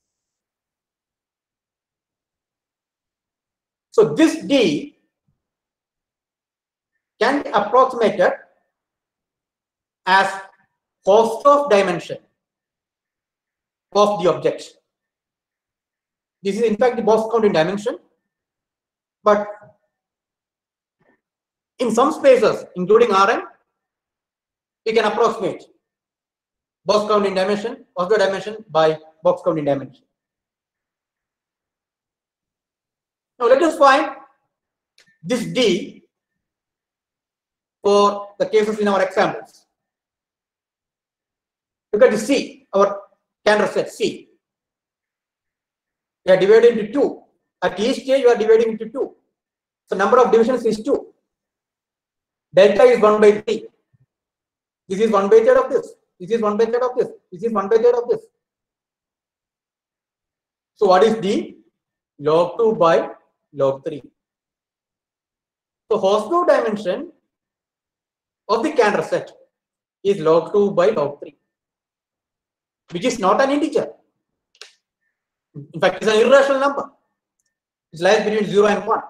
So this D can be approximated as Hausdorff dimension of the object. This is in fact the Bose-Counting dimension, but in some spaces, including R N, we can approximate Bose-Counting dimension, Hausdorff dimension by Bose-Counting dimension. Now let us find this D for the cases in our examples. Look at the C, our Cantor set C. We are divided into two. At each stage, we are dividing into two. So number of divisions is two. Delta is one by three. This is one by third of this. This is one by third of this. This is one by third of this. So what is D? Log two by log three. So Hausdorff dimension of the Cantor set is log two by log three, which is not an integer. In fact, it's an irrational number. It lies between zero and one.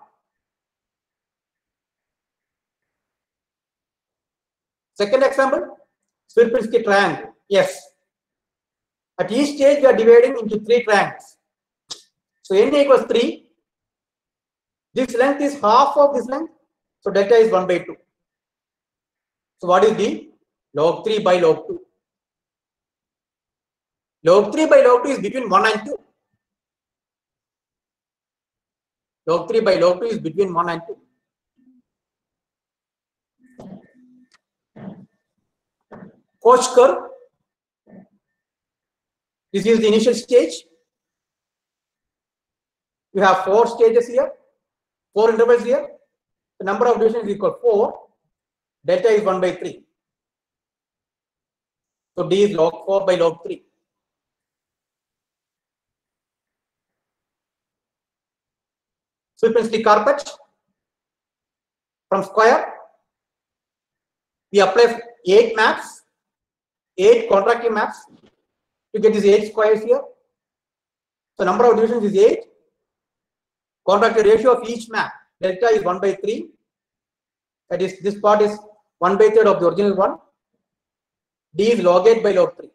Second example, Sierpinski triangle. Yes. At each stage, we are dividing into three triangles. So n equals three. This length is half of this length. So delta is one by two. So what is D? Log three by log two. Log three by log two is between one and two. Log three by log two is between one and two. Koch curve. This is the initial stage. We have four stages here, four intervals here. The number of divisions is equal to four. Delta is one by three. So D is log four by log three. Sierpinski carpet. From square, we apply eight maps, eight contractive maps to get these eight squares here. So number of divisions is eight. Contractive ratio of each map, delta is one by three. That is, this part is one by third of the original one. D is log eight by log three.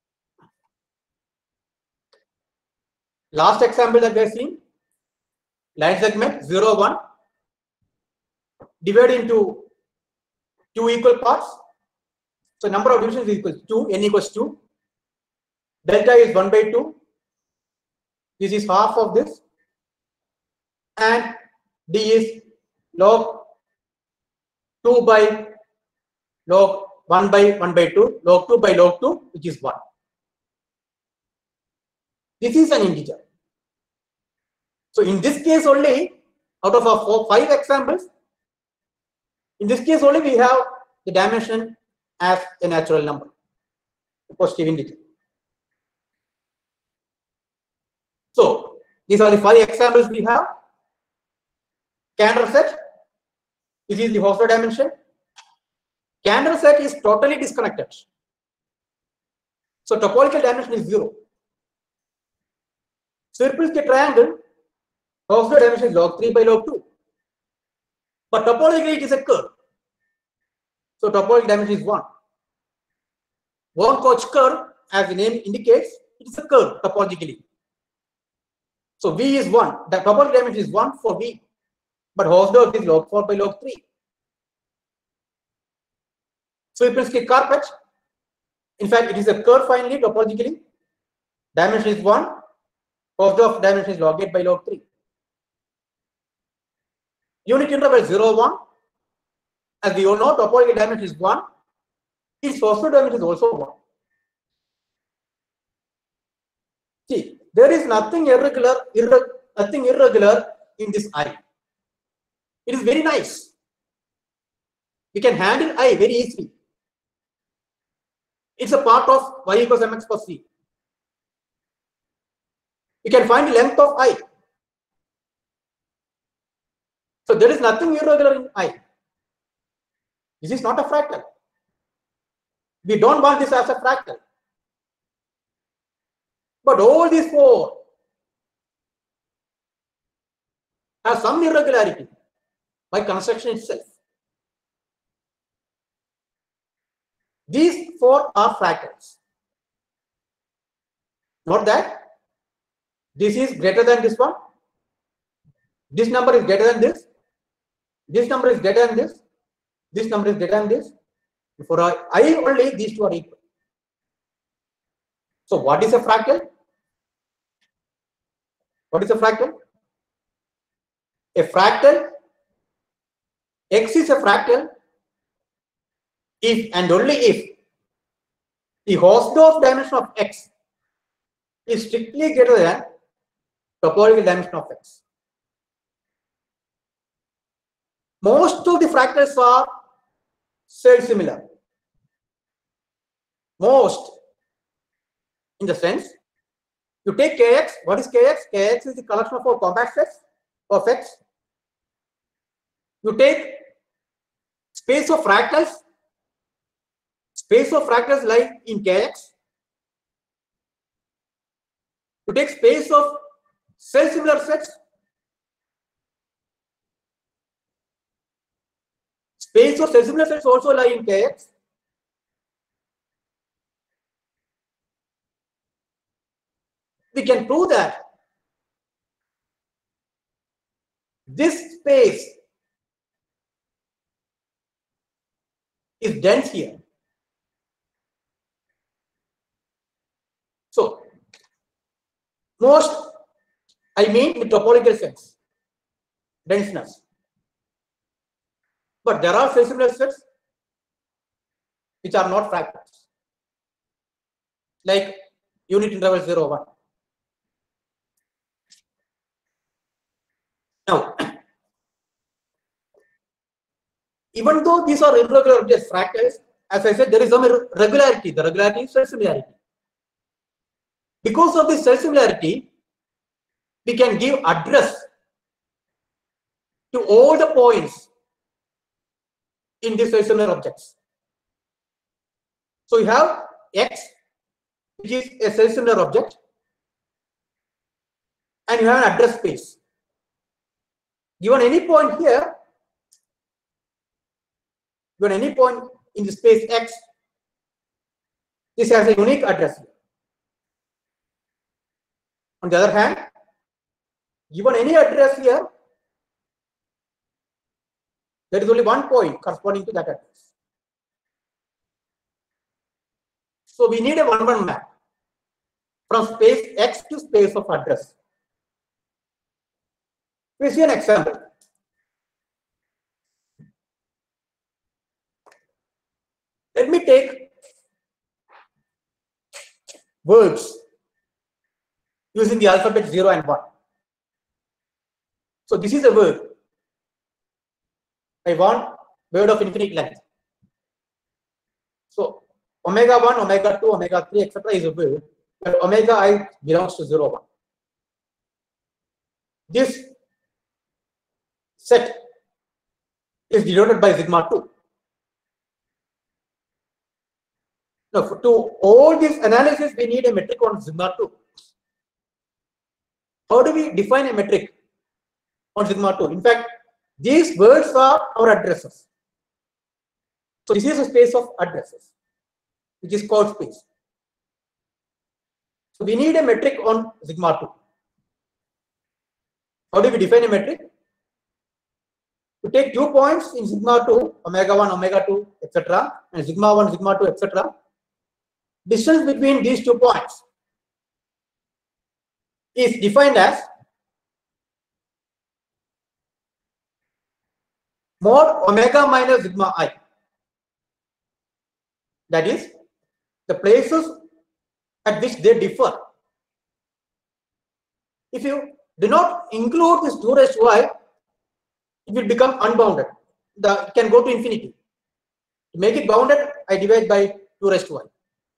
Last example that we have seen, line segment zero, one, divided into two equal parts. So number of divisions is equal to two, n equals two. Delta is one by two. This is half of this. And D is log two by log one by one by two, log two by log two, which is one. This is an integer. So in this case only, out of our four, five examples, in this case only we have the dimension as a natural number, a positive integer. So these are the five examples we have. Cantor set, this is the Hausdorff dimension. Cantor set is totally disconnected. So topological dimension is zero. Sierpinski triangle, Hausdorff dimension is log three by log two. But topologically it is a curve. So topological dimension is one. Von Koch curve, as the name indicates, it is a curve topologically. So V is one. The topological dimension is one for V. But Hausdorff is log four by log three. Sierpinski carpet, in fact, it is a curve finally topologically. Dimension is one. Hausdorff dimension is log eight by log three. Unit interval zero, one. As we all know, topological dimension is one. Its Hausdorff dimension is also one. See, there is nothing irregular, irre nothing irregular in this I. It is very nice. We can handle I very easily. It's a part of y equals mx plus c. You can find the length of I. So there is nothing irregular in I. This is not a fractal. We don't want this as a fractal. But all these four have some irregularity by construction itself. These four are fractals. Note that this is greater than this one. This number is greater than this. This number is greater than this. This number is greater than this. For I only, these two are equal. So what is a fractal? What is a fractal? A fractal, X is a fractal if and only if the Hausdorff dimension of X is strictly greater than topological dimension of X. Most of the fractals are self-similar. Most, in the sense, you take Kx. What is Kx? Kx is the collection of all compact sets of X. You take space of fractals. Space of fractals lie in Kx. You take space of self-similar sets. Space of self-similar sets also lie in Kx. We can prove that this space is dense here. So, most, I mean in topological sense, denseness. But there are self-similar sets which are not fractals, like unit interval zero, one. Now, even though these are irregular objects, fractals, as I said, there is some regularity. The regularity is self-similarity. Because of this self-similarity, we can give address to all the points in these self-similar objects. So you have X, which is a self-similar object, and you have an address space. Given any point here, given any point in the space X, this has a unique address here. On the other hand, given any address here, there is only one point corresponding to that address. So we need a one-one map from space X to space of address. We see an example. Let me take words using the alphabet zero and one. So this is a word. I want word of infinite length. So omega one, omega two, omega three, et cetera is a word, but omega I belongs to zero, one. This set is denoted by sigma two. Now, for, to all this analysis, we need a metric on sigma two. How do we define a metric on sigma two? In fact, these words are our addresses. So this is a space of addresses, which is called space. So we need a metric on sigma two. How do we define a metric? To take two points in sigma two, omega one, omega two, et cetera, and sigma one, sigma two, et cetera. Distance between these two points is defined as mod omega minus sigma I. That is, the places at which they differ. If you do not include this two raised to I, it will become unbounded. The, it can go to infinity. To make it bounded, I divide by two raised to I.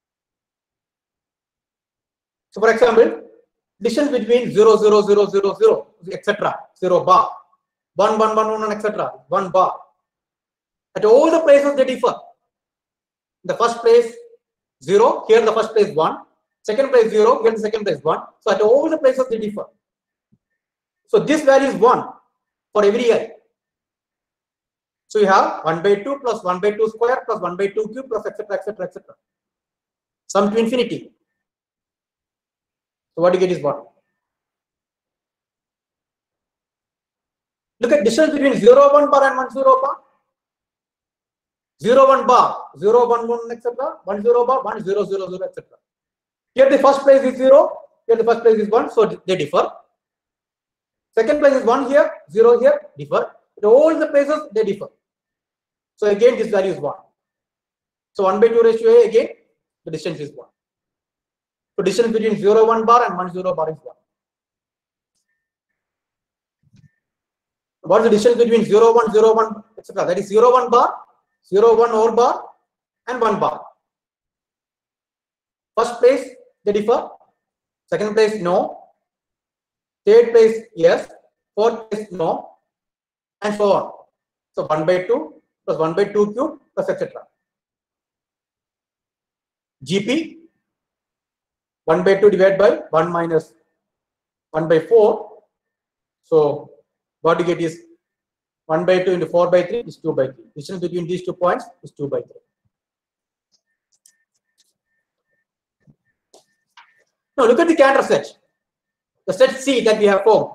So, for example, distance between zero, zero, zero, zero, zero, et cetera, zero bar, one, one, one, one, et cetera, one bar. At all the places they differ. In the first place, zero, here the first place one, second place zero, here the second place one. So, at all the places they differ. So, this value is one for every I. So, you have one by two plus one by two square plus one by two cube plus et cetera, et cetera, et cetera. Sum to infinity. So what you get is one. Look at distance between zero, one bar and one, zero bar. zero, one bar, zero, one, one, et cetera. one, zero bar, one, zero, zero, zero, et cetera. Here the first place is zero, here the first place is one, so they differ. Second place is one here, zero here, differ. At all the places they differ. So again this value is one. So one by two raised to A, again the distance is one. So distance between zero, one bar and one, zero bar is one. What is the distance between zero, one, zero, one, et cetera? That is zero, one bar, zero, one over bar, and one bar. First place they differ. Second place no. Third place yes. Fourth place no, and so on. So one by two plus one by two cube plus et cetera. G P. one by two divided by one minus one by four. So what you get is one by two into four by three is two by three. Distance between these two points is two by three. Now look at the counter set. The set C that we have formed.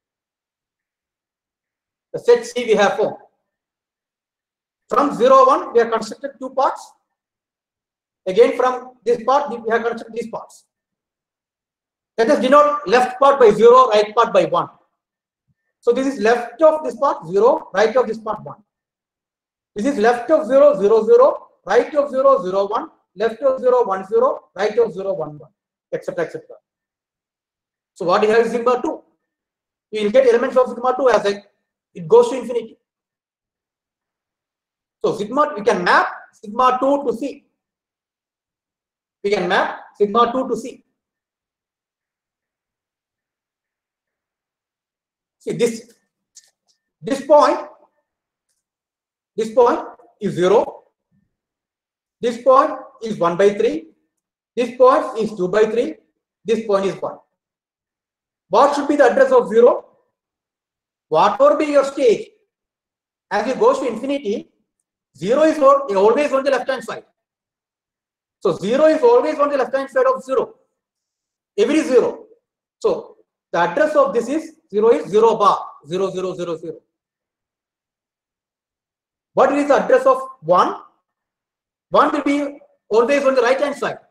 The set C we have formed. From zero, one, we have constructed two parts. Again, from this part, we have constructed these parts. Let us denote left part by zero, right part by one. So this is left of this part zero, right of this part one. This is left of zero, zero, zero, right of zero, zero, one, left of zero, one, zero, right of zero, one, one, et cetera, et cetera. So what you have is sigma two. You will get elements of sigma two as a, it goes to infinity. So sigma, we can map sigma two to C. We can map sigma two to C. See this, this point, this point is zero, this point is one by three, this point is two by three, this point is one. What should be the address of zero? Whatever be your stage, as it goes to infinity, zero is always on the left hand side. So zero is always on the left hand side of zero, every zero. So the address of this is zero is zero bar, zero, zero, zero, zero. What is the address of one? one will be always on the right hand side.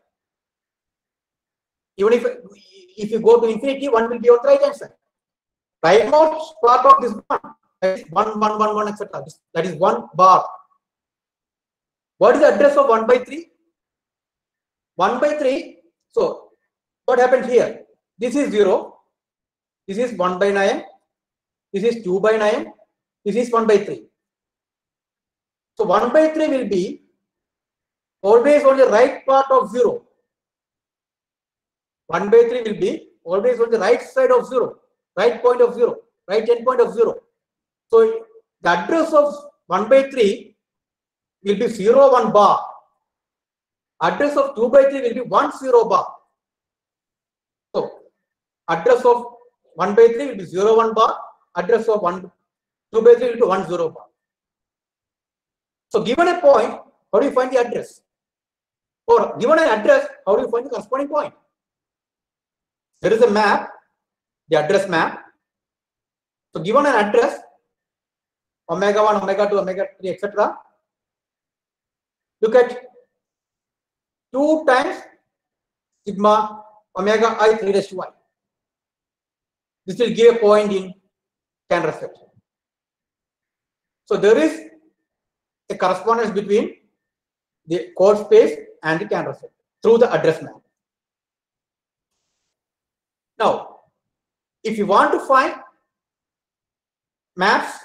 Even if, if you go to infinity, one will be on the right hand side. Rightmost part of this one, that is one, one, one, one, et cetera. That is one bar. What is the address of one by three? one by three. So, what happens here? This is zero. This is one by nine. This is two by nine. This is one by three. So, one by three will be always on the right part of zero. one by three will be always on the right side of zero, right point of zero, right endpoint of zero. So, the address of one by three will be zero, one bar. Address of two by three will be one, zero bar. So, address of one by three will be zero, one bar. Address of one, two by three will be one, zero bar. So, given a point, how do you find the address? Or given an address, how do you find the corresponding point? There is a map, the address map. So, given an address, omega one, omega two, omega three, et cetera. Look at two times sigma omega I three raised to y. This will give a point in Cantor set. So, there is a correspondence between the code space and the Cantor set through the address map. Now, if you want to find maps,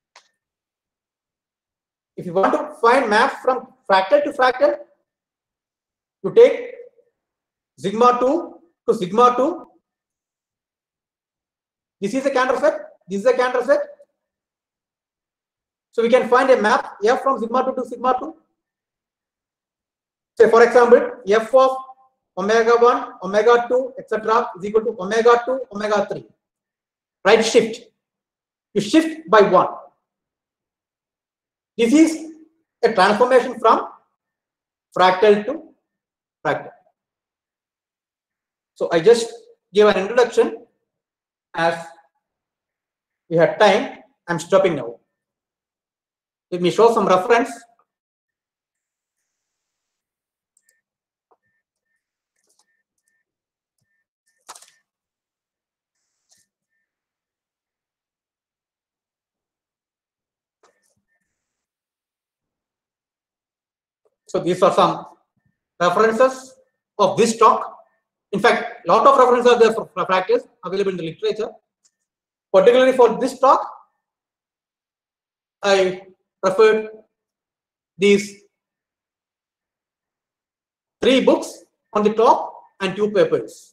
if you want to find maps from fractal to fractal, you take sigma two to sigma two. This is a Cantor set. This is a Cantor set. So we can find a map f from sigma two to sigma two. Say for example, f of omega one, omega two, et cetera is equal to omega two, omega three. Right shift. You shift by one. This is a transformation from fractal to fractal. So I just gave an introduction. As we had time, I'm stopping now. Let me show some reference. So these are some references of this talk. In fact, a lot of references are there for fractals available in the literature. Particularly for this talk, I referred these three books on the top and two papers.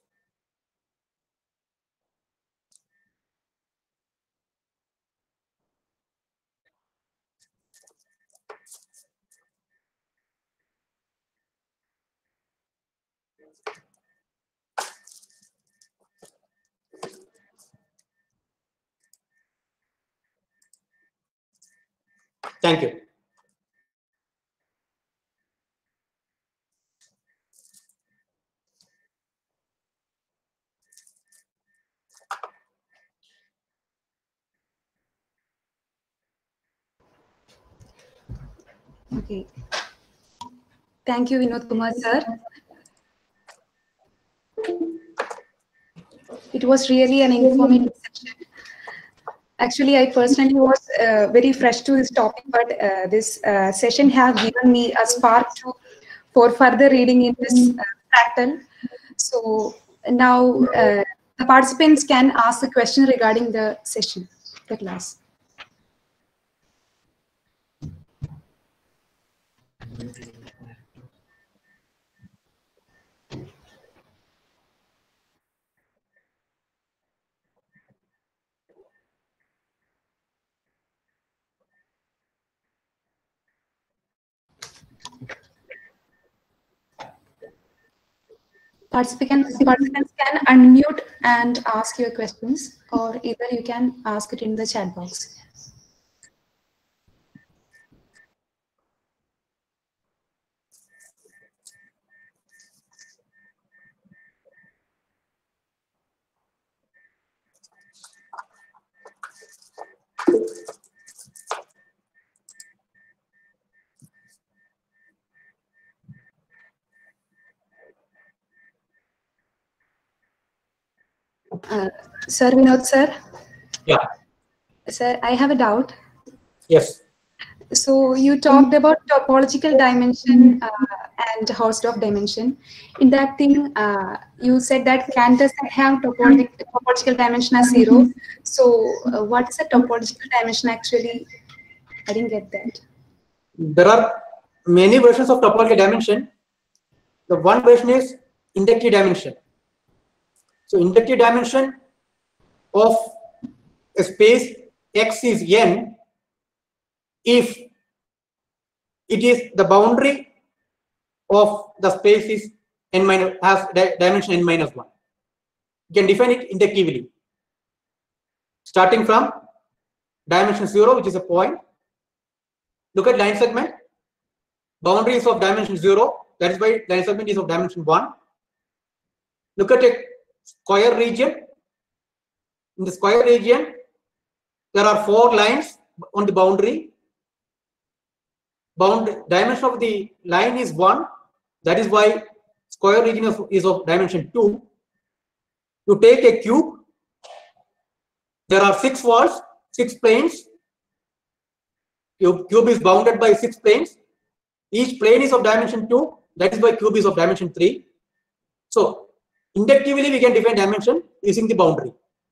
Thank you. Okay. Thank you, Vinod Kumar sir. It was really an informative session. Actually, I personally was uh, very fresh to this topic, but uh, this uh, session has given me a spark to for further reading in this uh, fractal. So now uh, the participants can ask a question regarding the session, the class. Participants, participants can unmute and ask your questions, or either you can ask it in the chat box. Uh, sir Vinod, sir. Yeah. Sir, I have a doubt. Yes. So you talked about topological dimension uh, and Hausdorff dimension. In that thing, uh, you said that Kant doesn't have topological, topological dimension as zero. So uh, what is a topological dimension actually? I didn't get that. There are many versions of topological dimension. The one version is inductive dimension. So inductive dimension of a space X is n if it is the boundary of the space is n minus has di dimension n minus one. You can define it inductively, starting from dimension zero, which is a point. Look at line segment. Boundary is of dimension zero. That is why line segment is of dimension one. Look at a square region. In the square region, there are four lines on the boundary. Bound dimension of the line is one. That is why square region is, is of dimension two. You take a cube. There are six walls, six planes. Cube, cube is bounded by six planes. Each plane is of dimension two. That is why cube is of dimension three. So inductively we can define dimension using the boundary.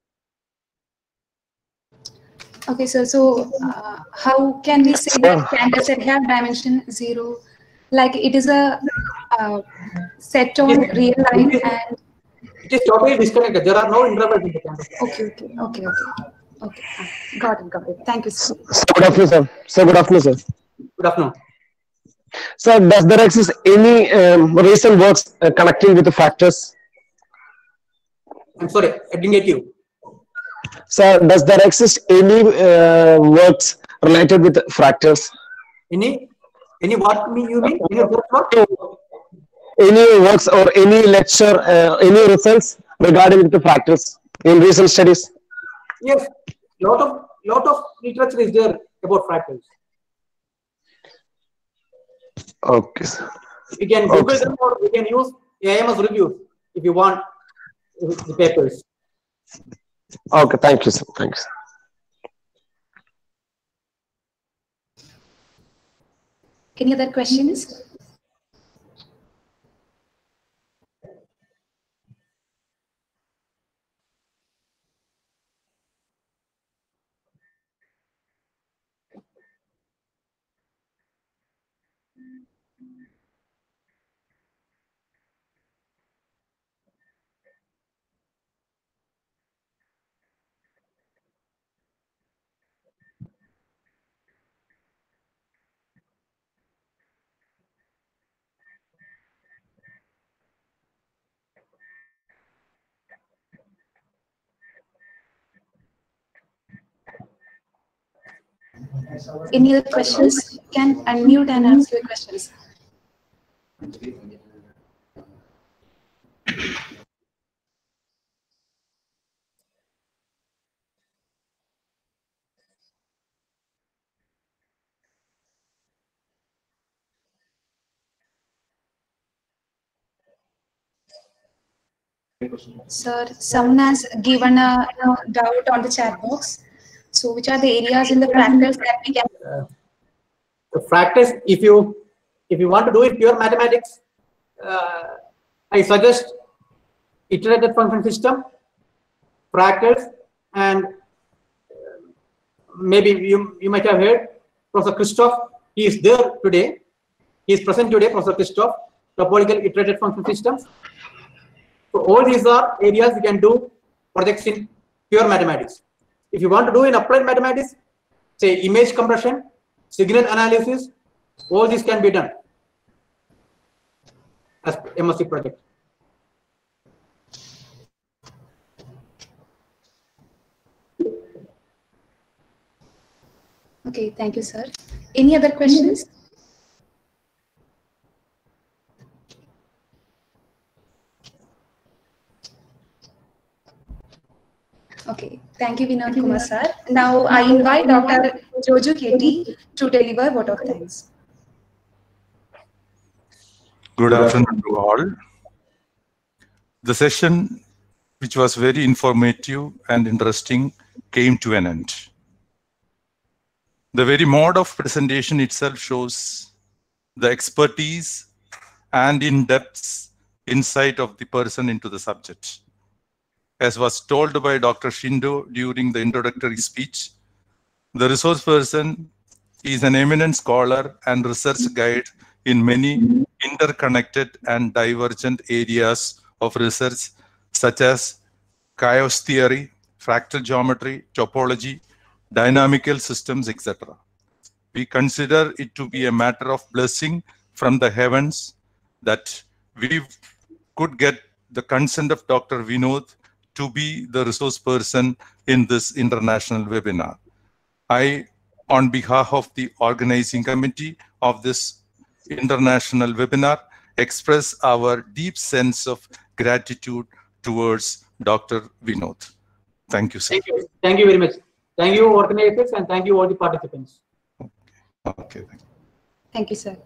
Okay, sir. So uh, how can we say that Kant doesn't have dimension zero? Like it is a uh, set on real line and it is totally disconnected. There are no intervals in the Kant. Okay, okay, okay, okay, okay. Got it, got it. Thank you, sir. Good afternoon, sir. Sir, good afternoon, sir. Good afternoon. Sir, does there exist any um, recent works uh, connecting with the factors? I'm sorry, I didn't get you. Sir, does there exist any uh, works related with fractals? Any, any what me you mean? Any what? Any works or any lecture, uh, any results regarding the fractals in recent studies? Yes, lot of lot of literature is there about fractals. Okay, sir. We can Google Okay, them or we can use A I M S reviews if you want the papers. Okay, thank you, sir. Thanks. Any other questions? Any other questions? You can unmute and ask your questions. Sir, someone has given a doubt on the chat box. So which are the areas in the fractals that we can... Uh, the fractals, if you if you want to do it pure mathematics, uh, I suggest iterated function system, fractals, and uh, maybe you, you might have heard Professor Christoph. He is there today. He is present today, Professor Christoph, topological iterated function systems. So all these are areas you can do projects in pure mathematics. If you want to do in applied mathematics, say image compression, signal analysis, all this can be done as M S C project. Okay, thank you, sir. Any other questions? Okay, thank you, Vinod Kumar sir. Now I invite Doctor Joju Keti to deliver vote of thanks. Good afternoon to all. The session which was very informative and interesting, came to an end. The very mode of presentation itself shows the expertise and in-depth insight of the person into the subject. As was told by Doctor Shindo during the introductory speech, the resource person is an eminent scholar and research guide in many interconnected and divergent areas of research, such as chaos theory, fractal geometry, topology, dynamical systems, et cetera. We consider it to be a matter of blessing from the heavens that we could get the consent of Doctor Vinod to be the resource person in this international webinar. I, on behalf of the organizing committee of this international webinar, express our deep sense of gratitude towards Doctor Vinod. Thank you, sir. Thank you. Thank you very much. Thank you, organizers, and thank you all the participants. Okay. Thank you, Thank you, sir.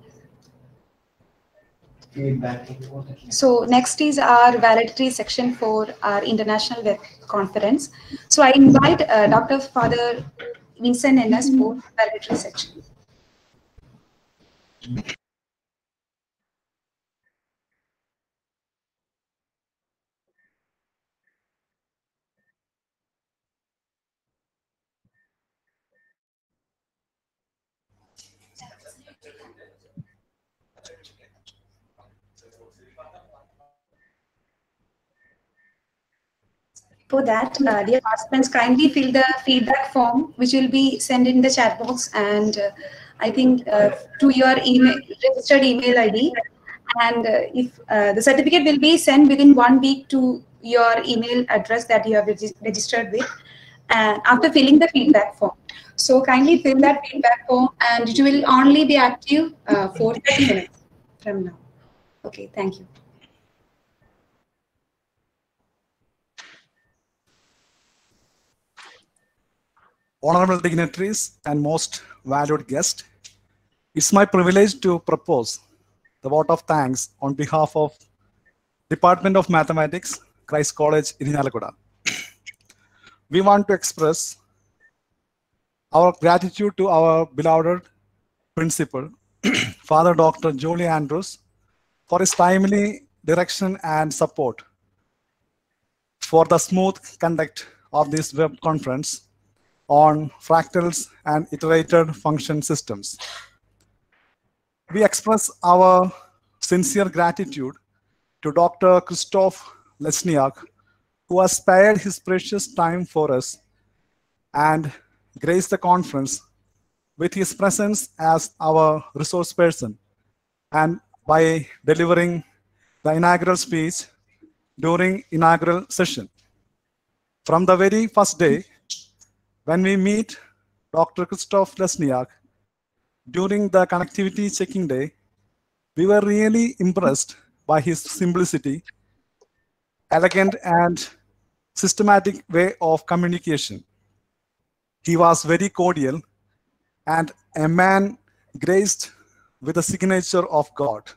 So next is our validatory section for our international web conference. So I invite uh, Doctor Father Vincent Ennis for validatory section. For that, uh, dear participants, kindly fill the feedback form, which will be sent in the chat box, and uh, I think uh, to your email, registered email I D. And uh, if uh, the certificate will be sent within one week to your email address that you have regi registered with, and after filling the feedback form. So kindly fill that feedback form, and it will only be active uh, for thirty minutes from now. Okay, thank you. Honorable dignitaries and most valued guests, it's my privilege to propose the vote of thanks on behalf of Department of Mathematics, Christ College, Irinjalakuda. We want to express our gratitude to our beloved principal, Father Doctor Julie Andrews, for his timely direction and support for the smooth conduct of this web conference on fractals and iterated function systems. We express our sincere gratitude to Doctor Christoph Lesniak, who has spared his precious time for us and graced the conference with his presence as our resource person and by delivering the inaugural speech during inaugural session. From the very first day, when we meet Doctor Christoph Lesniak during the connectivity checking day, we were really impressed by his simplicity, elegant and systematic way of communication. He was very cordial and a man graced with the signature of God.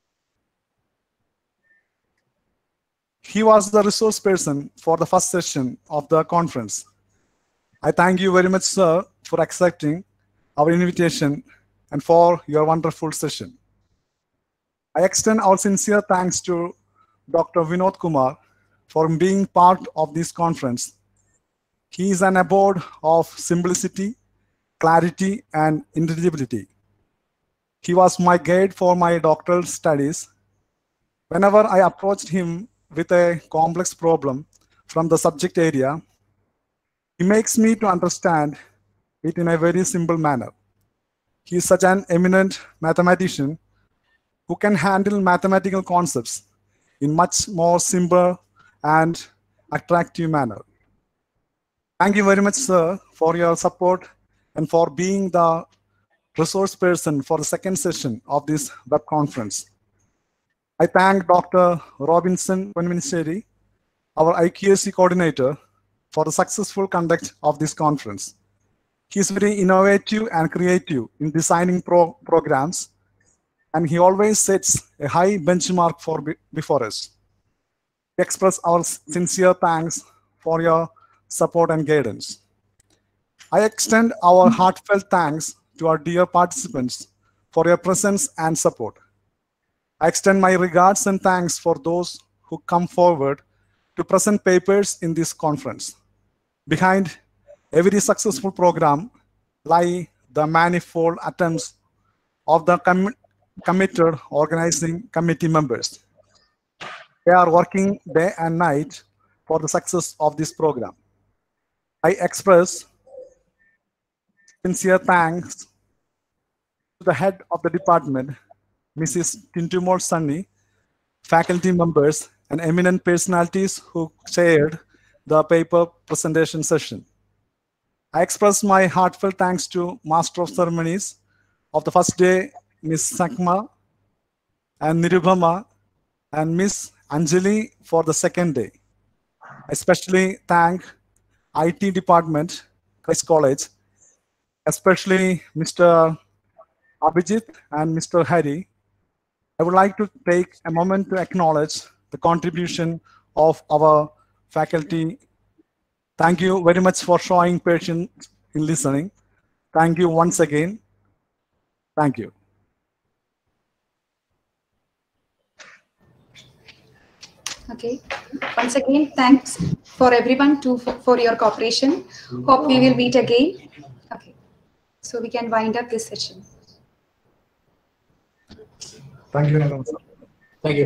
He was the resource person for the first session of the conference. I thank you very much, sir, for accepting our invitation and for your wonderful session. I extend our sincere thanks to Doctor Vinod Kumar for being part of this conference. He is an abode of simplicity, clarity, and intelligibility. He was my guide for my doctoral studies. Whenever I approached him with a complex problem from the subject area, he makes me to understand it in a very simple manner. He is such an eminent mathematician who can handle mathematical concepts in much more simple and attractive manner. Thank you very much, sir, for your support and for being the resource person for the second session of this web conference. I thank Doctor Robinson Vanministeri, our I Q A C coordinator, for the successful conduct of this conference. He is very innovative and creative in designing pro programs, and he always sets a high benchmark for be before us. express our sincere thanks for your support and guidance. I extend our heartfelt thanks to our dear participants for your presence and support. I extend my regards and thanks for those who come forward to present papers in this conference. Behind every successful program lie the manifold attempts of the com committed organizing committee members. They are working day and night for the success of this program. I express sincere thanks to the head of the department, Missus Tintumol Sunny, faculty members, and eminent personalities who chaired the paper presentation session. I express my heartfelt thanks to Master of Ceremonies of the first day, Miz Sakma and Nirubama, and Miz Anjali for the second day. I especially thank I T department, Christ College, especially Mister Abhijit and Mister Hari. I would like to take a moment to acknowledge the contribution of our faculty. Thank you very much for showing patience in listening. Thank you once again. Thank you. Okay. Once again, thanks for everyone to for, for your cooperation. Hope we will meet again. Okay. So we can wind up this session. Thank you, Nandana sir.